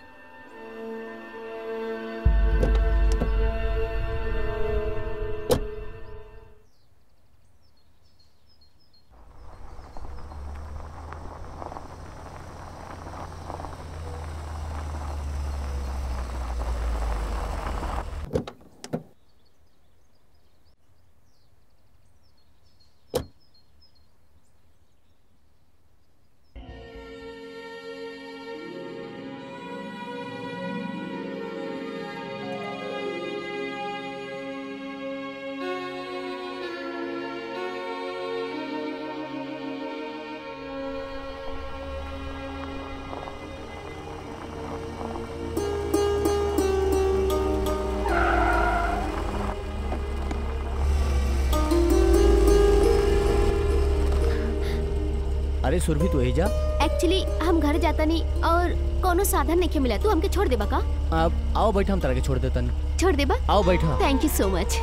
अरे सुरभि, तू जा। एक्चुअली हम घर जाता नहीं और कोनो साधन नहीं मिला। तू हमके छोड़ देबा का? आओ बैठा, हम तरह के छोड़ देतन। छोड़ देबा? आओ बैठा। Thank you so much.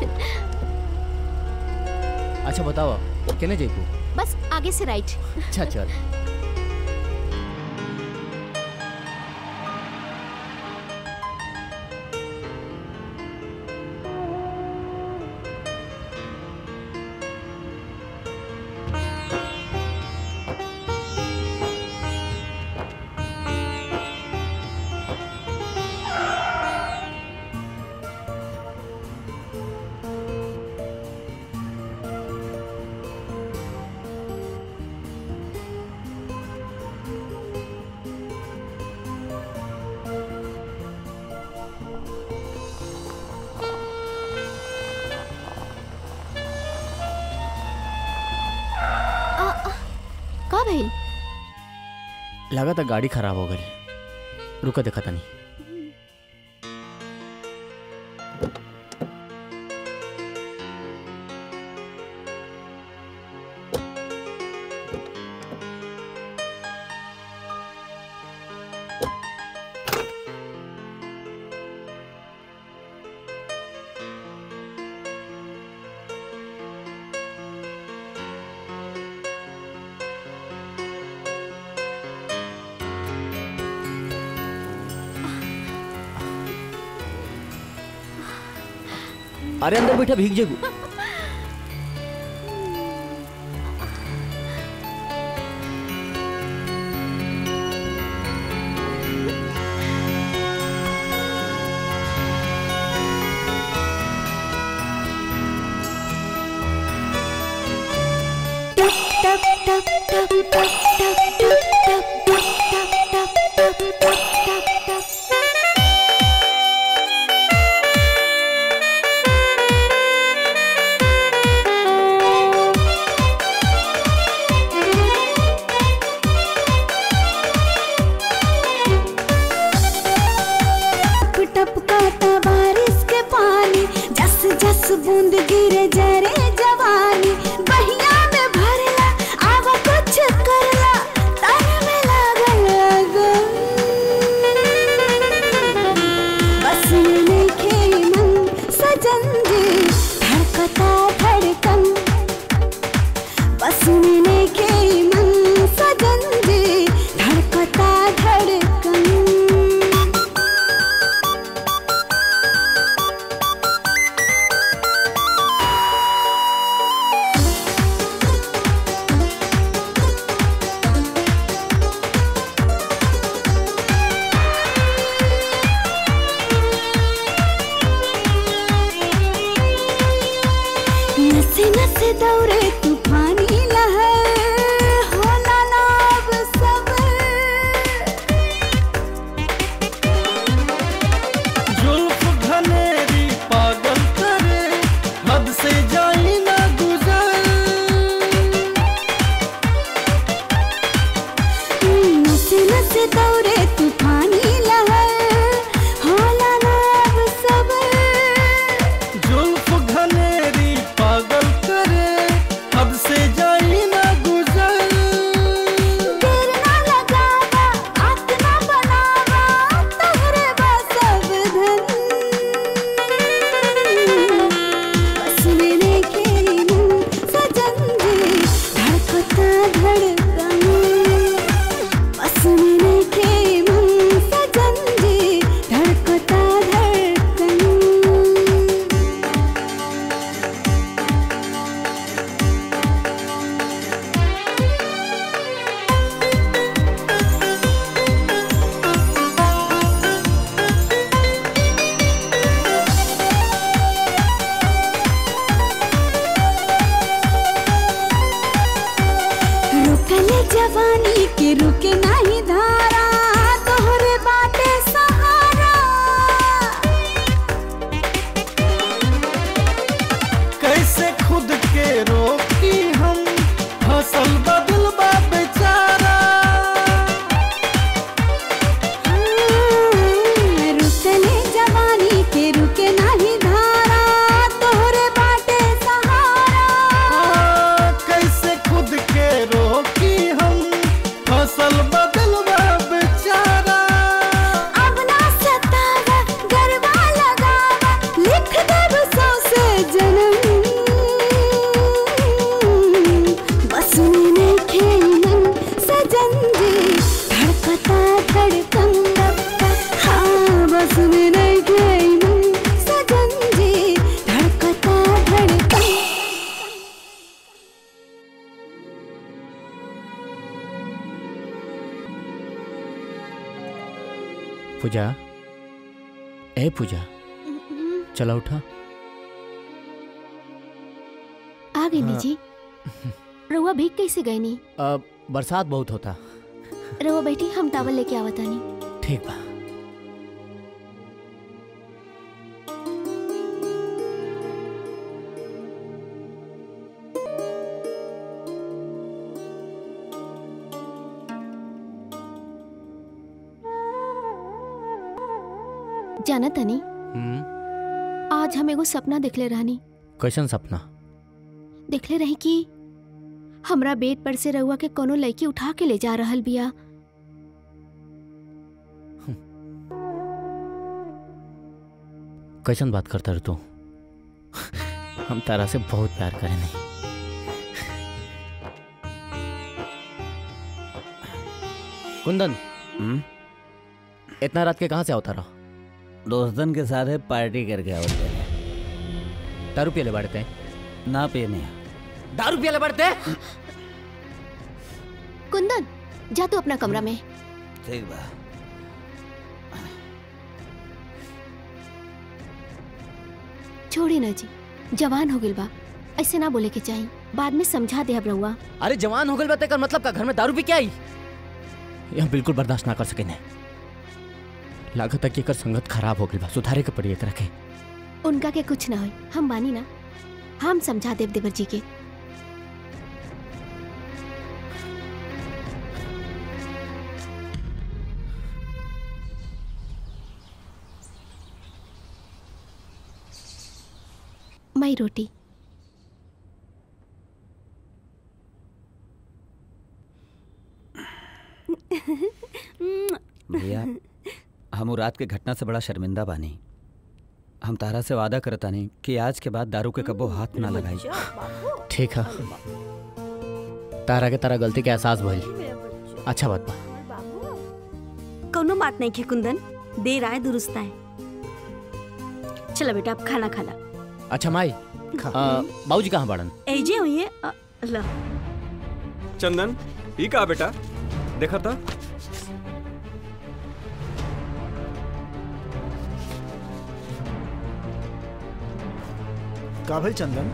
अच्छा बताओ, केने जेबू? बस आगे से राइट। अच्छा चल। भइल? लगा था गाड़ी खराब हो गई। रुका देखा था नहीं। अरे अंदर बैठा भीग जेगू। बूंद गिरे जरे जवानी बहिया में भरला आवा कुछ करला ताने में लागल लगन बस में खेल मन सजन जी धड़कता धड़कन बस में खेल मन सजन जी धड़कता धड़कन नसे दौरे तूफानी लहर होला नाव सब जुल्फ घनेरी पागल करे हद से जाई ना गुजर नसे नसे दौरे तूफानी लहर होला नाव सब जुल्फ घनेरी पागल करे हद से जाई ना गुजर देर ना लगावा आँख ना बनावा तोहरे बस धन बस मेरे खेलू सजन जी धड़कता धड़कन बस मेरे खेलू सजन जी धड़कता धड़कन रुकले जवानी के रुके नहीं धारा तोहरे बाटे सहारा कैसे खुद के रोकी हम फसल बदल बा बेचारा रुकले जवानी के रुके नहीं धारा तोहरे बाटे सहारा कैसे खुद के रोकी हम फसल बदल बा बेचारा अब ना सतावा गरबा लगावा लिख देब सौ से जन्म बस में खेलन सजन जी धड़कता धड़कन हाँ बस में खेलन सजन जी धड़कता धड़कन पूजा, ए पूजा, चला उठा। आ गई नी जी। रउआ भीग कैसे गई नी? अब बरसात बहुत होता। रउआ बैठी हम टावल लेके आवतानी। ठीक बा। जाना तनी आज हम एगो सपना देखले रहनी। कैसन सपना? देखले रही कि हमरा बेड पर से रउआ के कोनो लड़की उठा के ले जा रहल बिया। कैसन बात करता रे तू? हम तारा से बहुत प्यार करे नहीं। कुंदन, इतना रात के कहाँ से आवता रहा? दोस्तन के साथ पार्टी करके आवते हैं। दारू पियले बढ़ते हैं? ना पीने। दारू पियले बढ़ते? कुंदन जा तू अपना कमरा में। ठीक बा। छोड़ी ना जी, जवान हो गइल बा, ऐसे ना बोले के चाहिए, बाद में समझा दे अब रउआ। अरे जवान हो गइल बा तेकर मतलब का घर में दारू पी के आई? यह बिल्कुल बर्दाश्त ना कर सके ने। लागत है कि एकर संगत खराब हो गइल बा, सुधारे के पड़ी एकरा के। उनका के कुछ ना होई, हम बानी ना, हम समझा देव देवर जी के। मई रोटी। भैया हम रात के घटना से बड़ा शर्मिंदा बानी। हम तारा से वादा करता नहीं कि आज के बाद दारू के कबो हाथ ना लगाई। ठीक है, तारा के तारा गलती के एहसास भइल, अच्छा बात बा। कोनो बात नहीं है कुंदन, देर आए दुरुस्त आए। चलो बेटा अब खाना खाला। अच्छा माई, बाबूजी कहाँ बाड़न? एजे हुई है। ला चंदन, ई का बेटा देखा था? काबिल चंदन?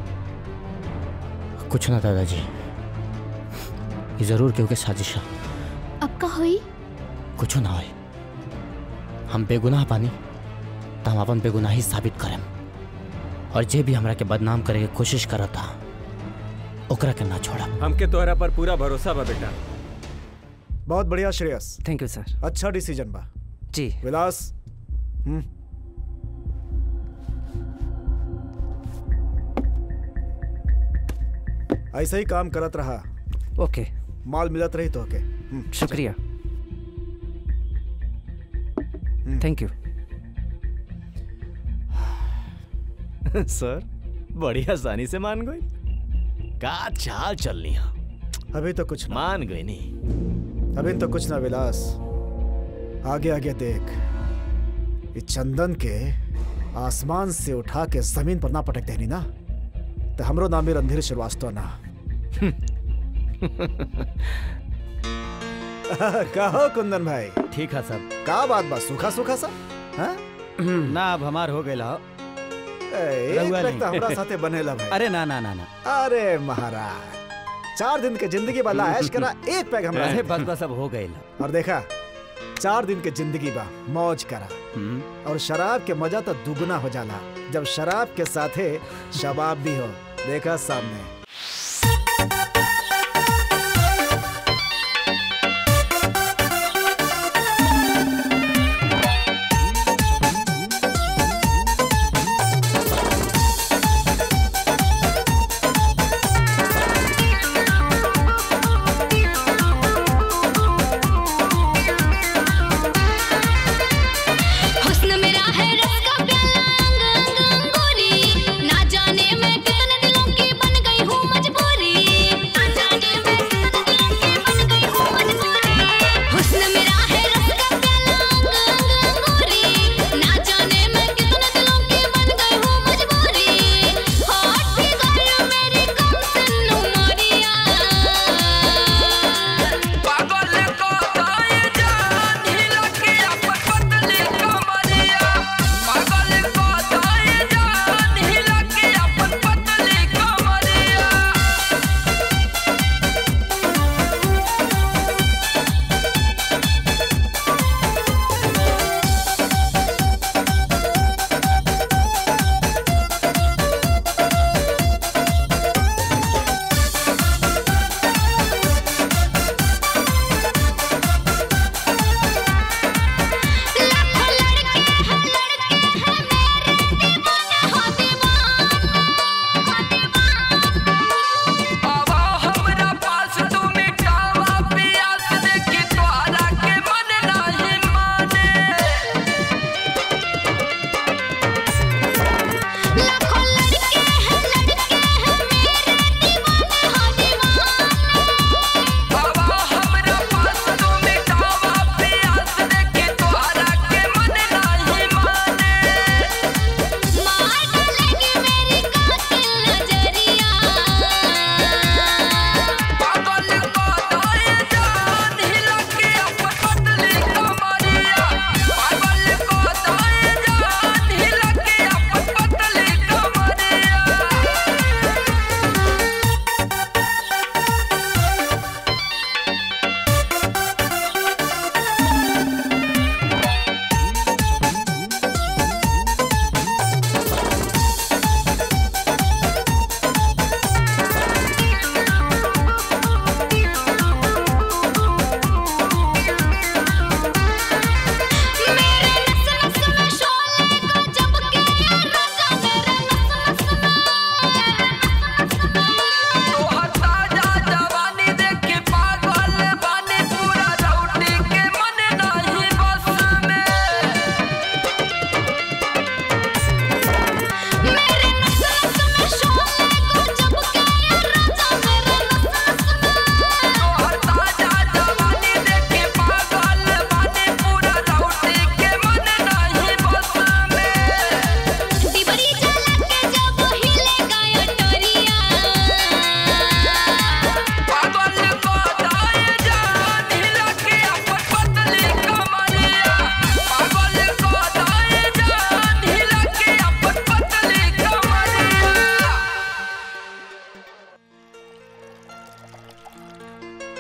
कुछ ना दादाजी, ये जरूर क्योंकि साजिश है। अब का होई? कुछ ना होई। हम बेगुनाह पानी तो हम अपन बेगुनाही साबित करें, और जे भी हमरा के बदनाम करे के कोशिश करता ओकरा के ना छोड़ा। हमके तोहरा पर पूरा भरोसा बा बेटा। बहुत बढ़िया श्रेयस। थैंक यू सर। अच्छा डिसीजन बा जी। विलास, ऐसा ही काम करत रहा। ओके। माल मिलत रही तो ओके। शुक्रिया। थैंक यू सर, बड़ी आसानी से मान गई। का चाल चलनी है? अभी तो कुछ मान गई नहीं। अभी तो कुछ ना विलास, आगे आगे देख। ये चंदन के आसमान से उठा के जमीन पर ना पटक देनी ना, तो हमरो नाम रणधीर श्रीवास्तव ना। कहो कुंदन भाई। ठीक है सब। का बात बा सूखा सूखा सा? हाँ? ना अब हमार हो गया। हमरा साथे बनेला भाई। अरे ना ना ना ना। अरे महाराज, 4 दिन के जिंदगी बा, ऐश करा, एक पैग हमरा। अरे बस बस अब हो गई। और देखा 4 दिन के जिंदगी बा, मौज करा। और शराब के मजा तो दुगना हो जाला जब शराब के साथे शबाब भी हो। देखा सामने। ना जाने मैं कितने दिलों की बन गई हूँ।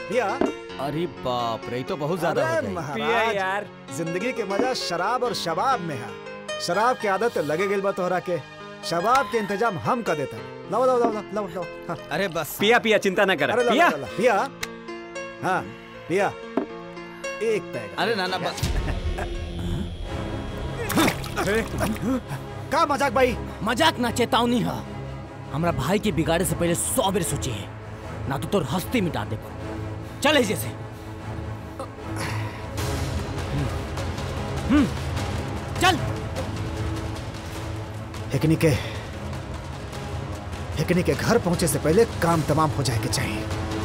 पिया। अरे बाप रे, तो बहुत ज्यादा हो अरे जाएगी। महाराज यार, जिंदगी के मजा शराब और शबाब में है। शराब की आदत लगे गिल बा तोहरा के, शबाब के इंतजाम हम कर देता। लाओ लाओ लाओ लाओ लाओ। हाँ। अरे बस पिया पिया, चिंता ना कर। अरे ला, पिया ला, ला, ला, पिया। हाँ पिया, एक पैग। अरे नाना बस। का मजाक भाई? मजाक ना, चेतावनी है। हमरा भाई के बिगाड़े से पहले 100 बेर सोची है, ना तो तोर हस्ती मिटा दे। चल जैसे चल। हिकनी के घर पहुंचे से पहले काम तमाम हो जाए के चाहिए।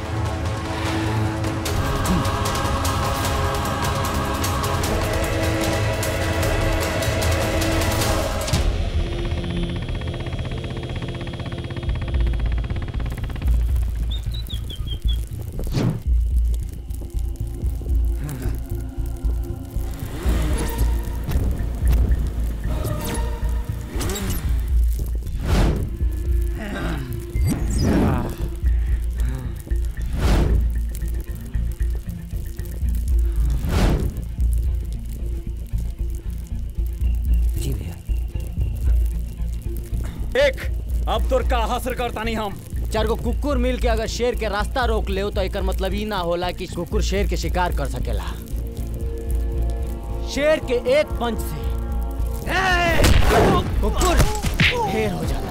अब तोर का हासिल करता नहीं हम। 4 गो कुकुर मिल के अगर शेर के रास्ता रोक ले तो एकर मतलब ई ना होला कि कुकुर शेर के शिकार कर सकेला। शेर के एक पंच से कुकुर ढेर हो जाला।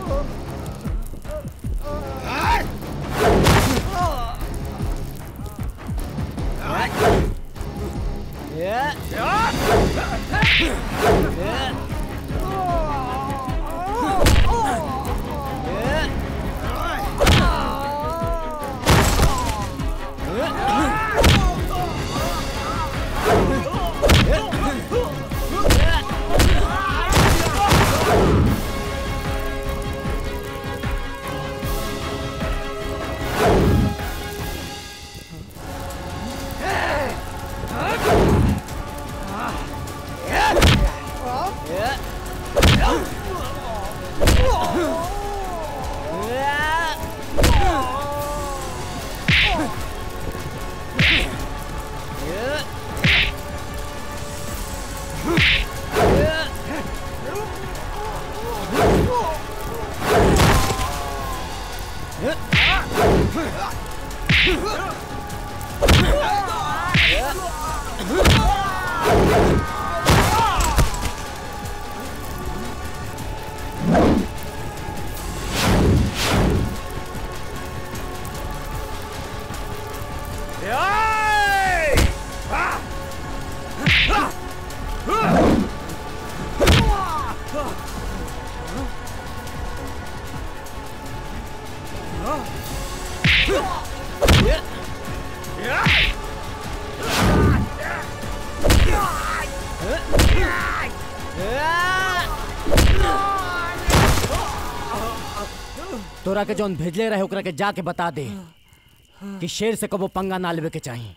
तोरा के जौन भेजले रहे ओकरा के जाके बता दे कि शेर से कबो पंगा ना लेवे के चाहिए।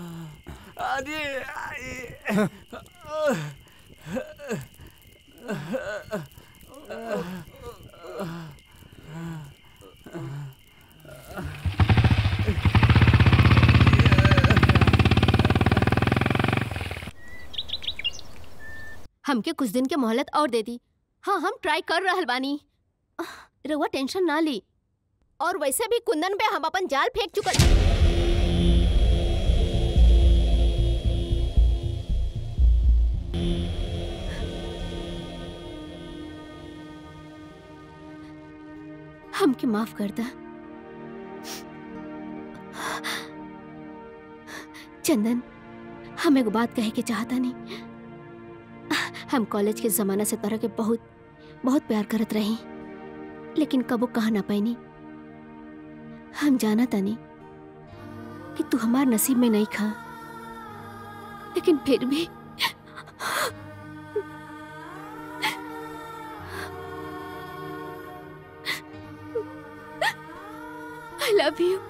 हमके कुछ दिन के मोहलत और दे दी। हाँ, हम ट्राई कर रहल बानी। रउआ टेंशन ना ली। और वैसे भी कुंदन पे हम अपन जाल फेंक चुकल। हमके माफ कर दा चंदन। हम एक बात कहे के चाहता नहीं। हम कॉलेज के जमाना से तरह के बहुत बहुत प्यार करत रही, लेकिन कबो कहा ना पाईनी। हम जाना तानी कि तू हमार नसीब में नहीं खा, लेकिन फिर भी आई लव यू।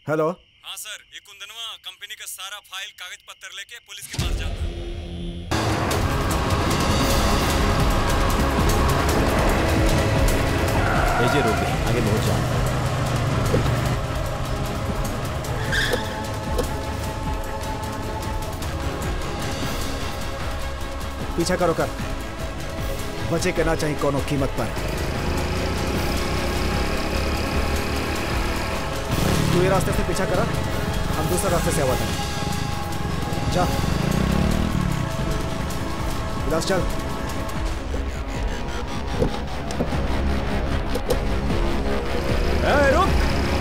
हेलो। हाँ सर, ये कुंदनवा कंपनी का सारा फाइल कागज पत्तर लेके पुलिस के पास जाता है। भेजिए रोक दे, आगे बहुत जा। पीछा करो कर, बचे के ना चाहिए कोनो कीमत पर। तू ये रास्ते से पीछा करा, हम दूसरे रास्ते से आवाज दें। जा विलास चल। रुक।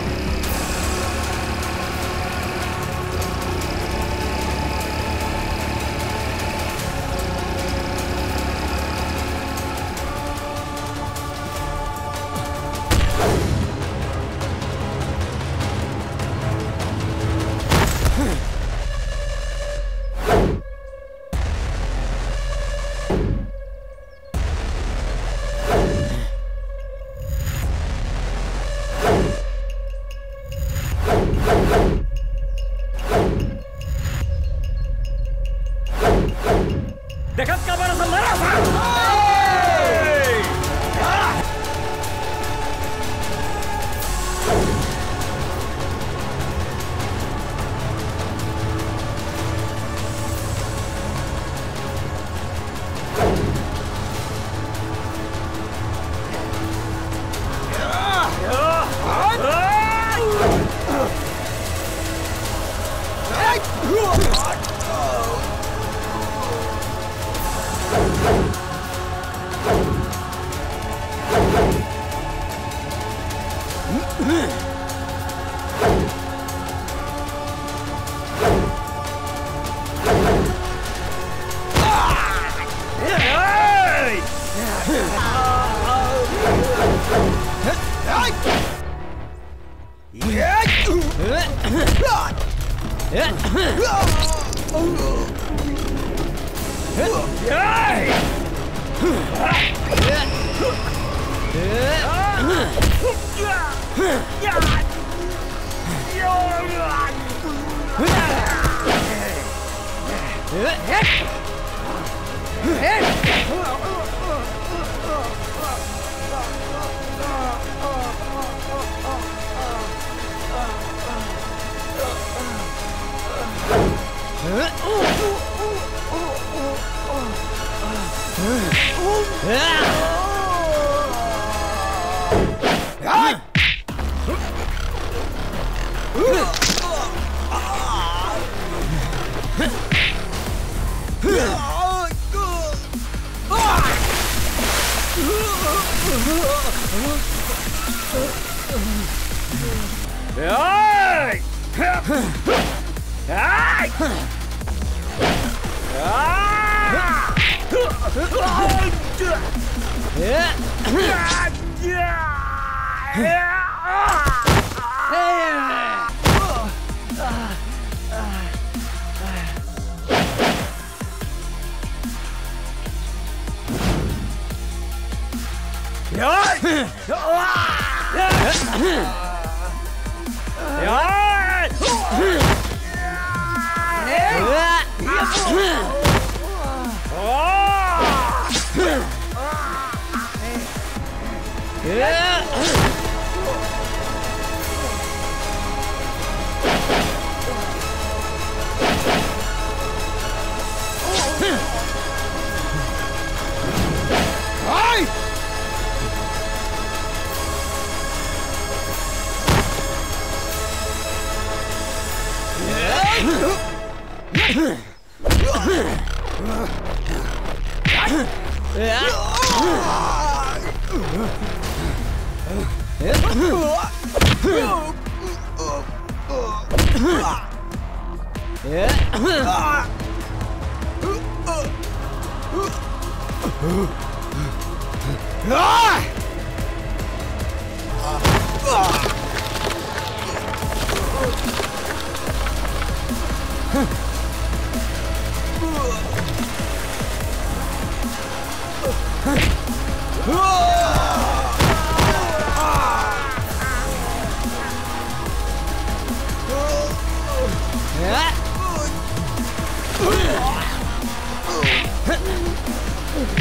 देखत का बड़ा संभाला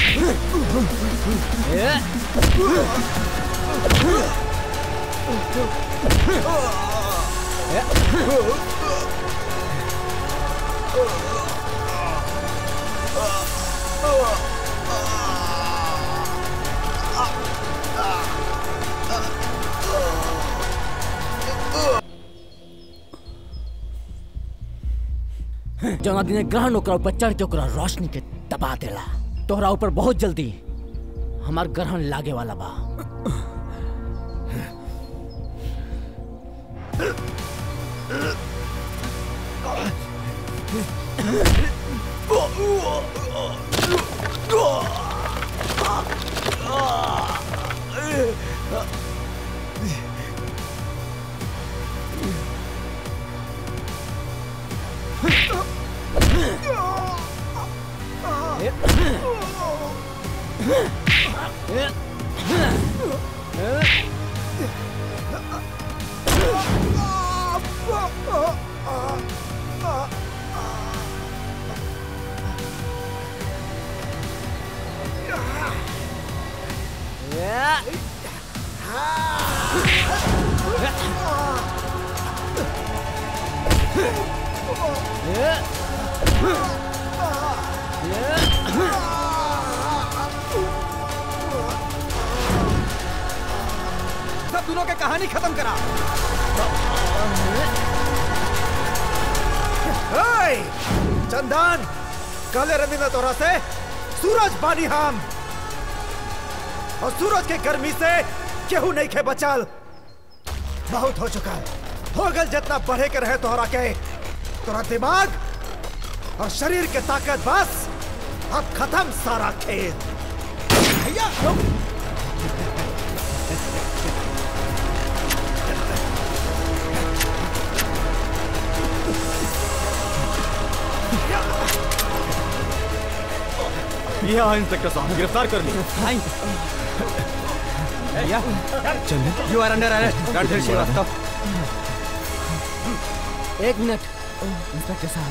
जना दिन ग्रहण ओकरा ऊपर चढ़ के ओकरा रोशनी के दबा देला। तोहरा ऊपर बहुत जल्दी हमार ग्रहण लागे वाला बा। सब दोनों के कहानी खत्म करा। चंदन, काले रंदी में तोरा से सूरज बानी हम, और सूरज के गर्मी से केहू नहीं खे बचल। बहुत हो चुका, हो गल जितना बढ़े के रहे तोहरा के। तोरा दिमाग और शरीर के ताकत बस, अब खत्म सारा खेल। भैया यहाँ इंस्पेक्टर साहब गिरफ्तार कर लिया। Chandan, you are under arrest. Randhir Srivastava. एक मिनट इंस्पेक्टर साहब,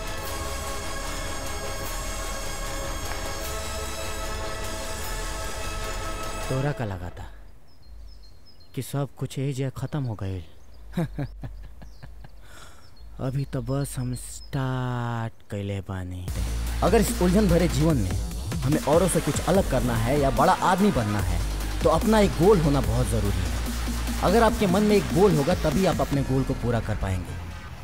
तोरा का लगा था कि सब कुछ यही जगह खत्म हो गए। अभी तो बस हम स्टार्ट कैले बानी। अगर इस उलझन भरे जीवन में हमें औरों से कुछ अलग करना है या बड़ा आदमी बनना है तो अपना एक गोल होना बहुत ज़रूरी है। अगर आपके मन में एक गोल होगा तभी आप अपने गोल को पूरा कर पाएंगे।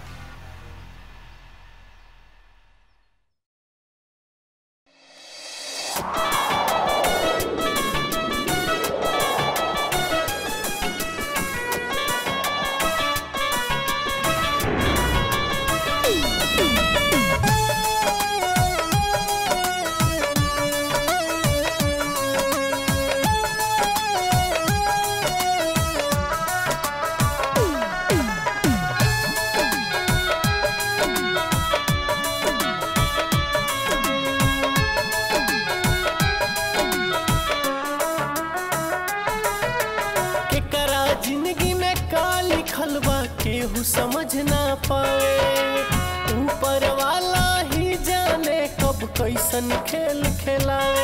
समझ ना पाए, ऊपर वाला ही जाने कब कैसन खेल खेलाए।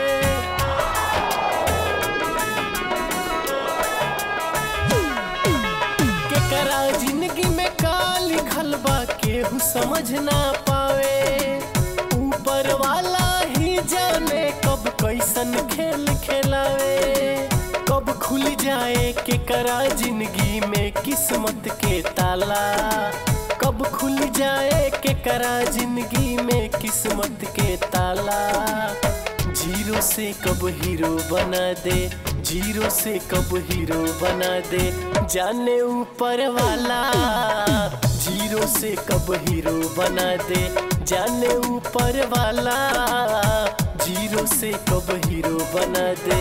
केकरा जिंदगी में का लिखल बा केहू समझ ना पावे, ऊपर वाला ही जाने कब कैसन खेल खेलावे। कब खुल जाए केकरा जिंदगी में किस्मत के ताला, कब खुल जाए केकरा जिंदगी में किस्मत के ताला। जीरो से कब हीरो बना दे, जीरो से कब हीरो बना दे, जाने ऊपर वाला। जीरो से कब हीरो बना दे, जाने ऊपर वाला। जीरो से कब हीरो बना दे।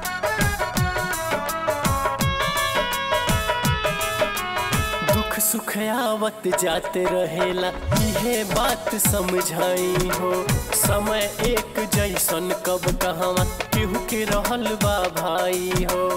सुख आवत जाते रहेला इहे बात समझाई हो। समय एक जैसन कब कहवा केहू के रहल बा भाई हो।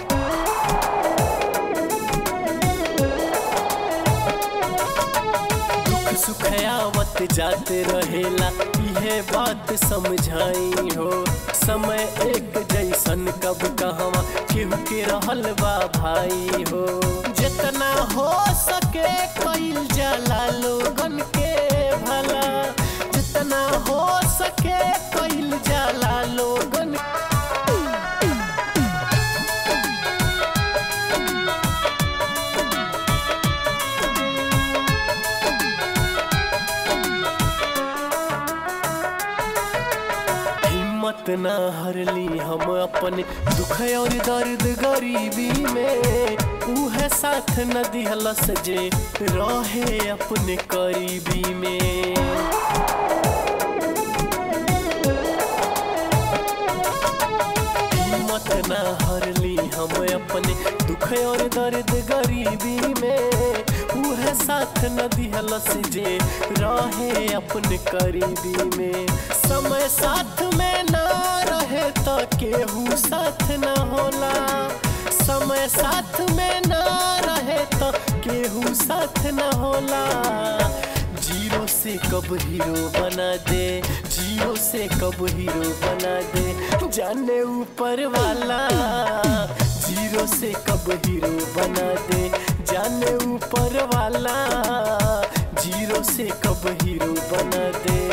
दुख सुख आवत जाते रहेला इहे बात समझाई हो। समय एक जैसन कब कहवा केहू के रहल बा भाई हो। जितना हो सके कइल जाला लोगन के भला, जितना हो सके कइल जाला लोगन। हिम्मत ना हरली हम अपने दुख और दर्द गरीबी में, उहे साथ न दिहलस जे रहे अपने करीबी में। हिम्मत ना हरली हम अपने दुख और दर्द गरीबी में, उहे साथ न दिहलस जे रहे अपने करीबी में। समय साथ में ना रहे तो केहू साथ न होला, समय साथ में ना रहे तो केहू साथ न होला। जीरो से कब हीरो बना दे, जीरो से कब हीरो बना दे जाने ऊपर वाला। जीरो से कब हीरो बना दे जाने ऊपर वाला, जीरो से कब हीरो बना दे।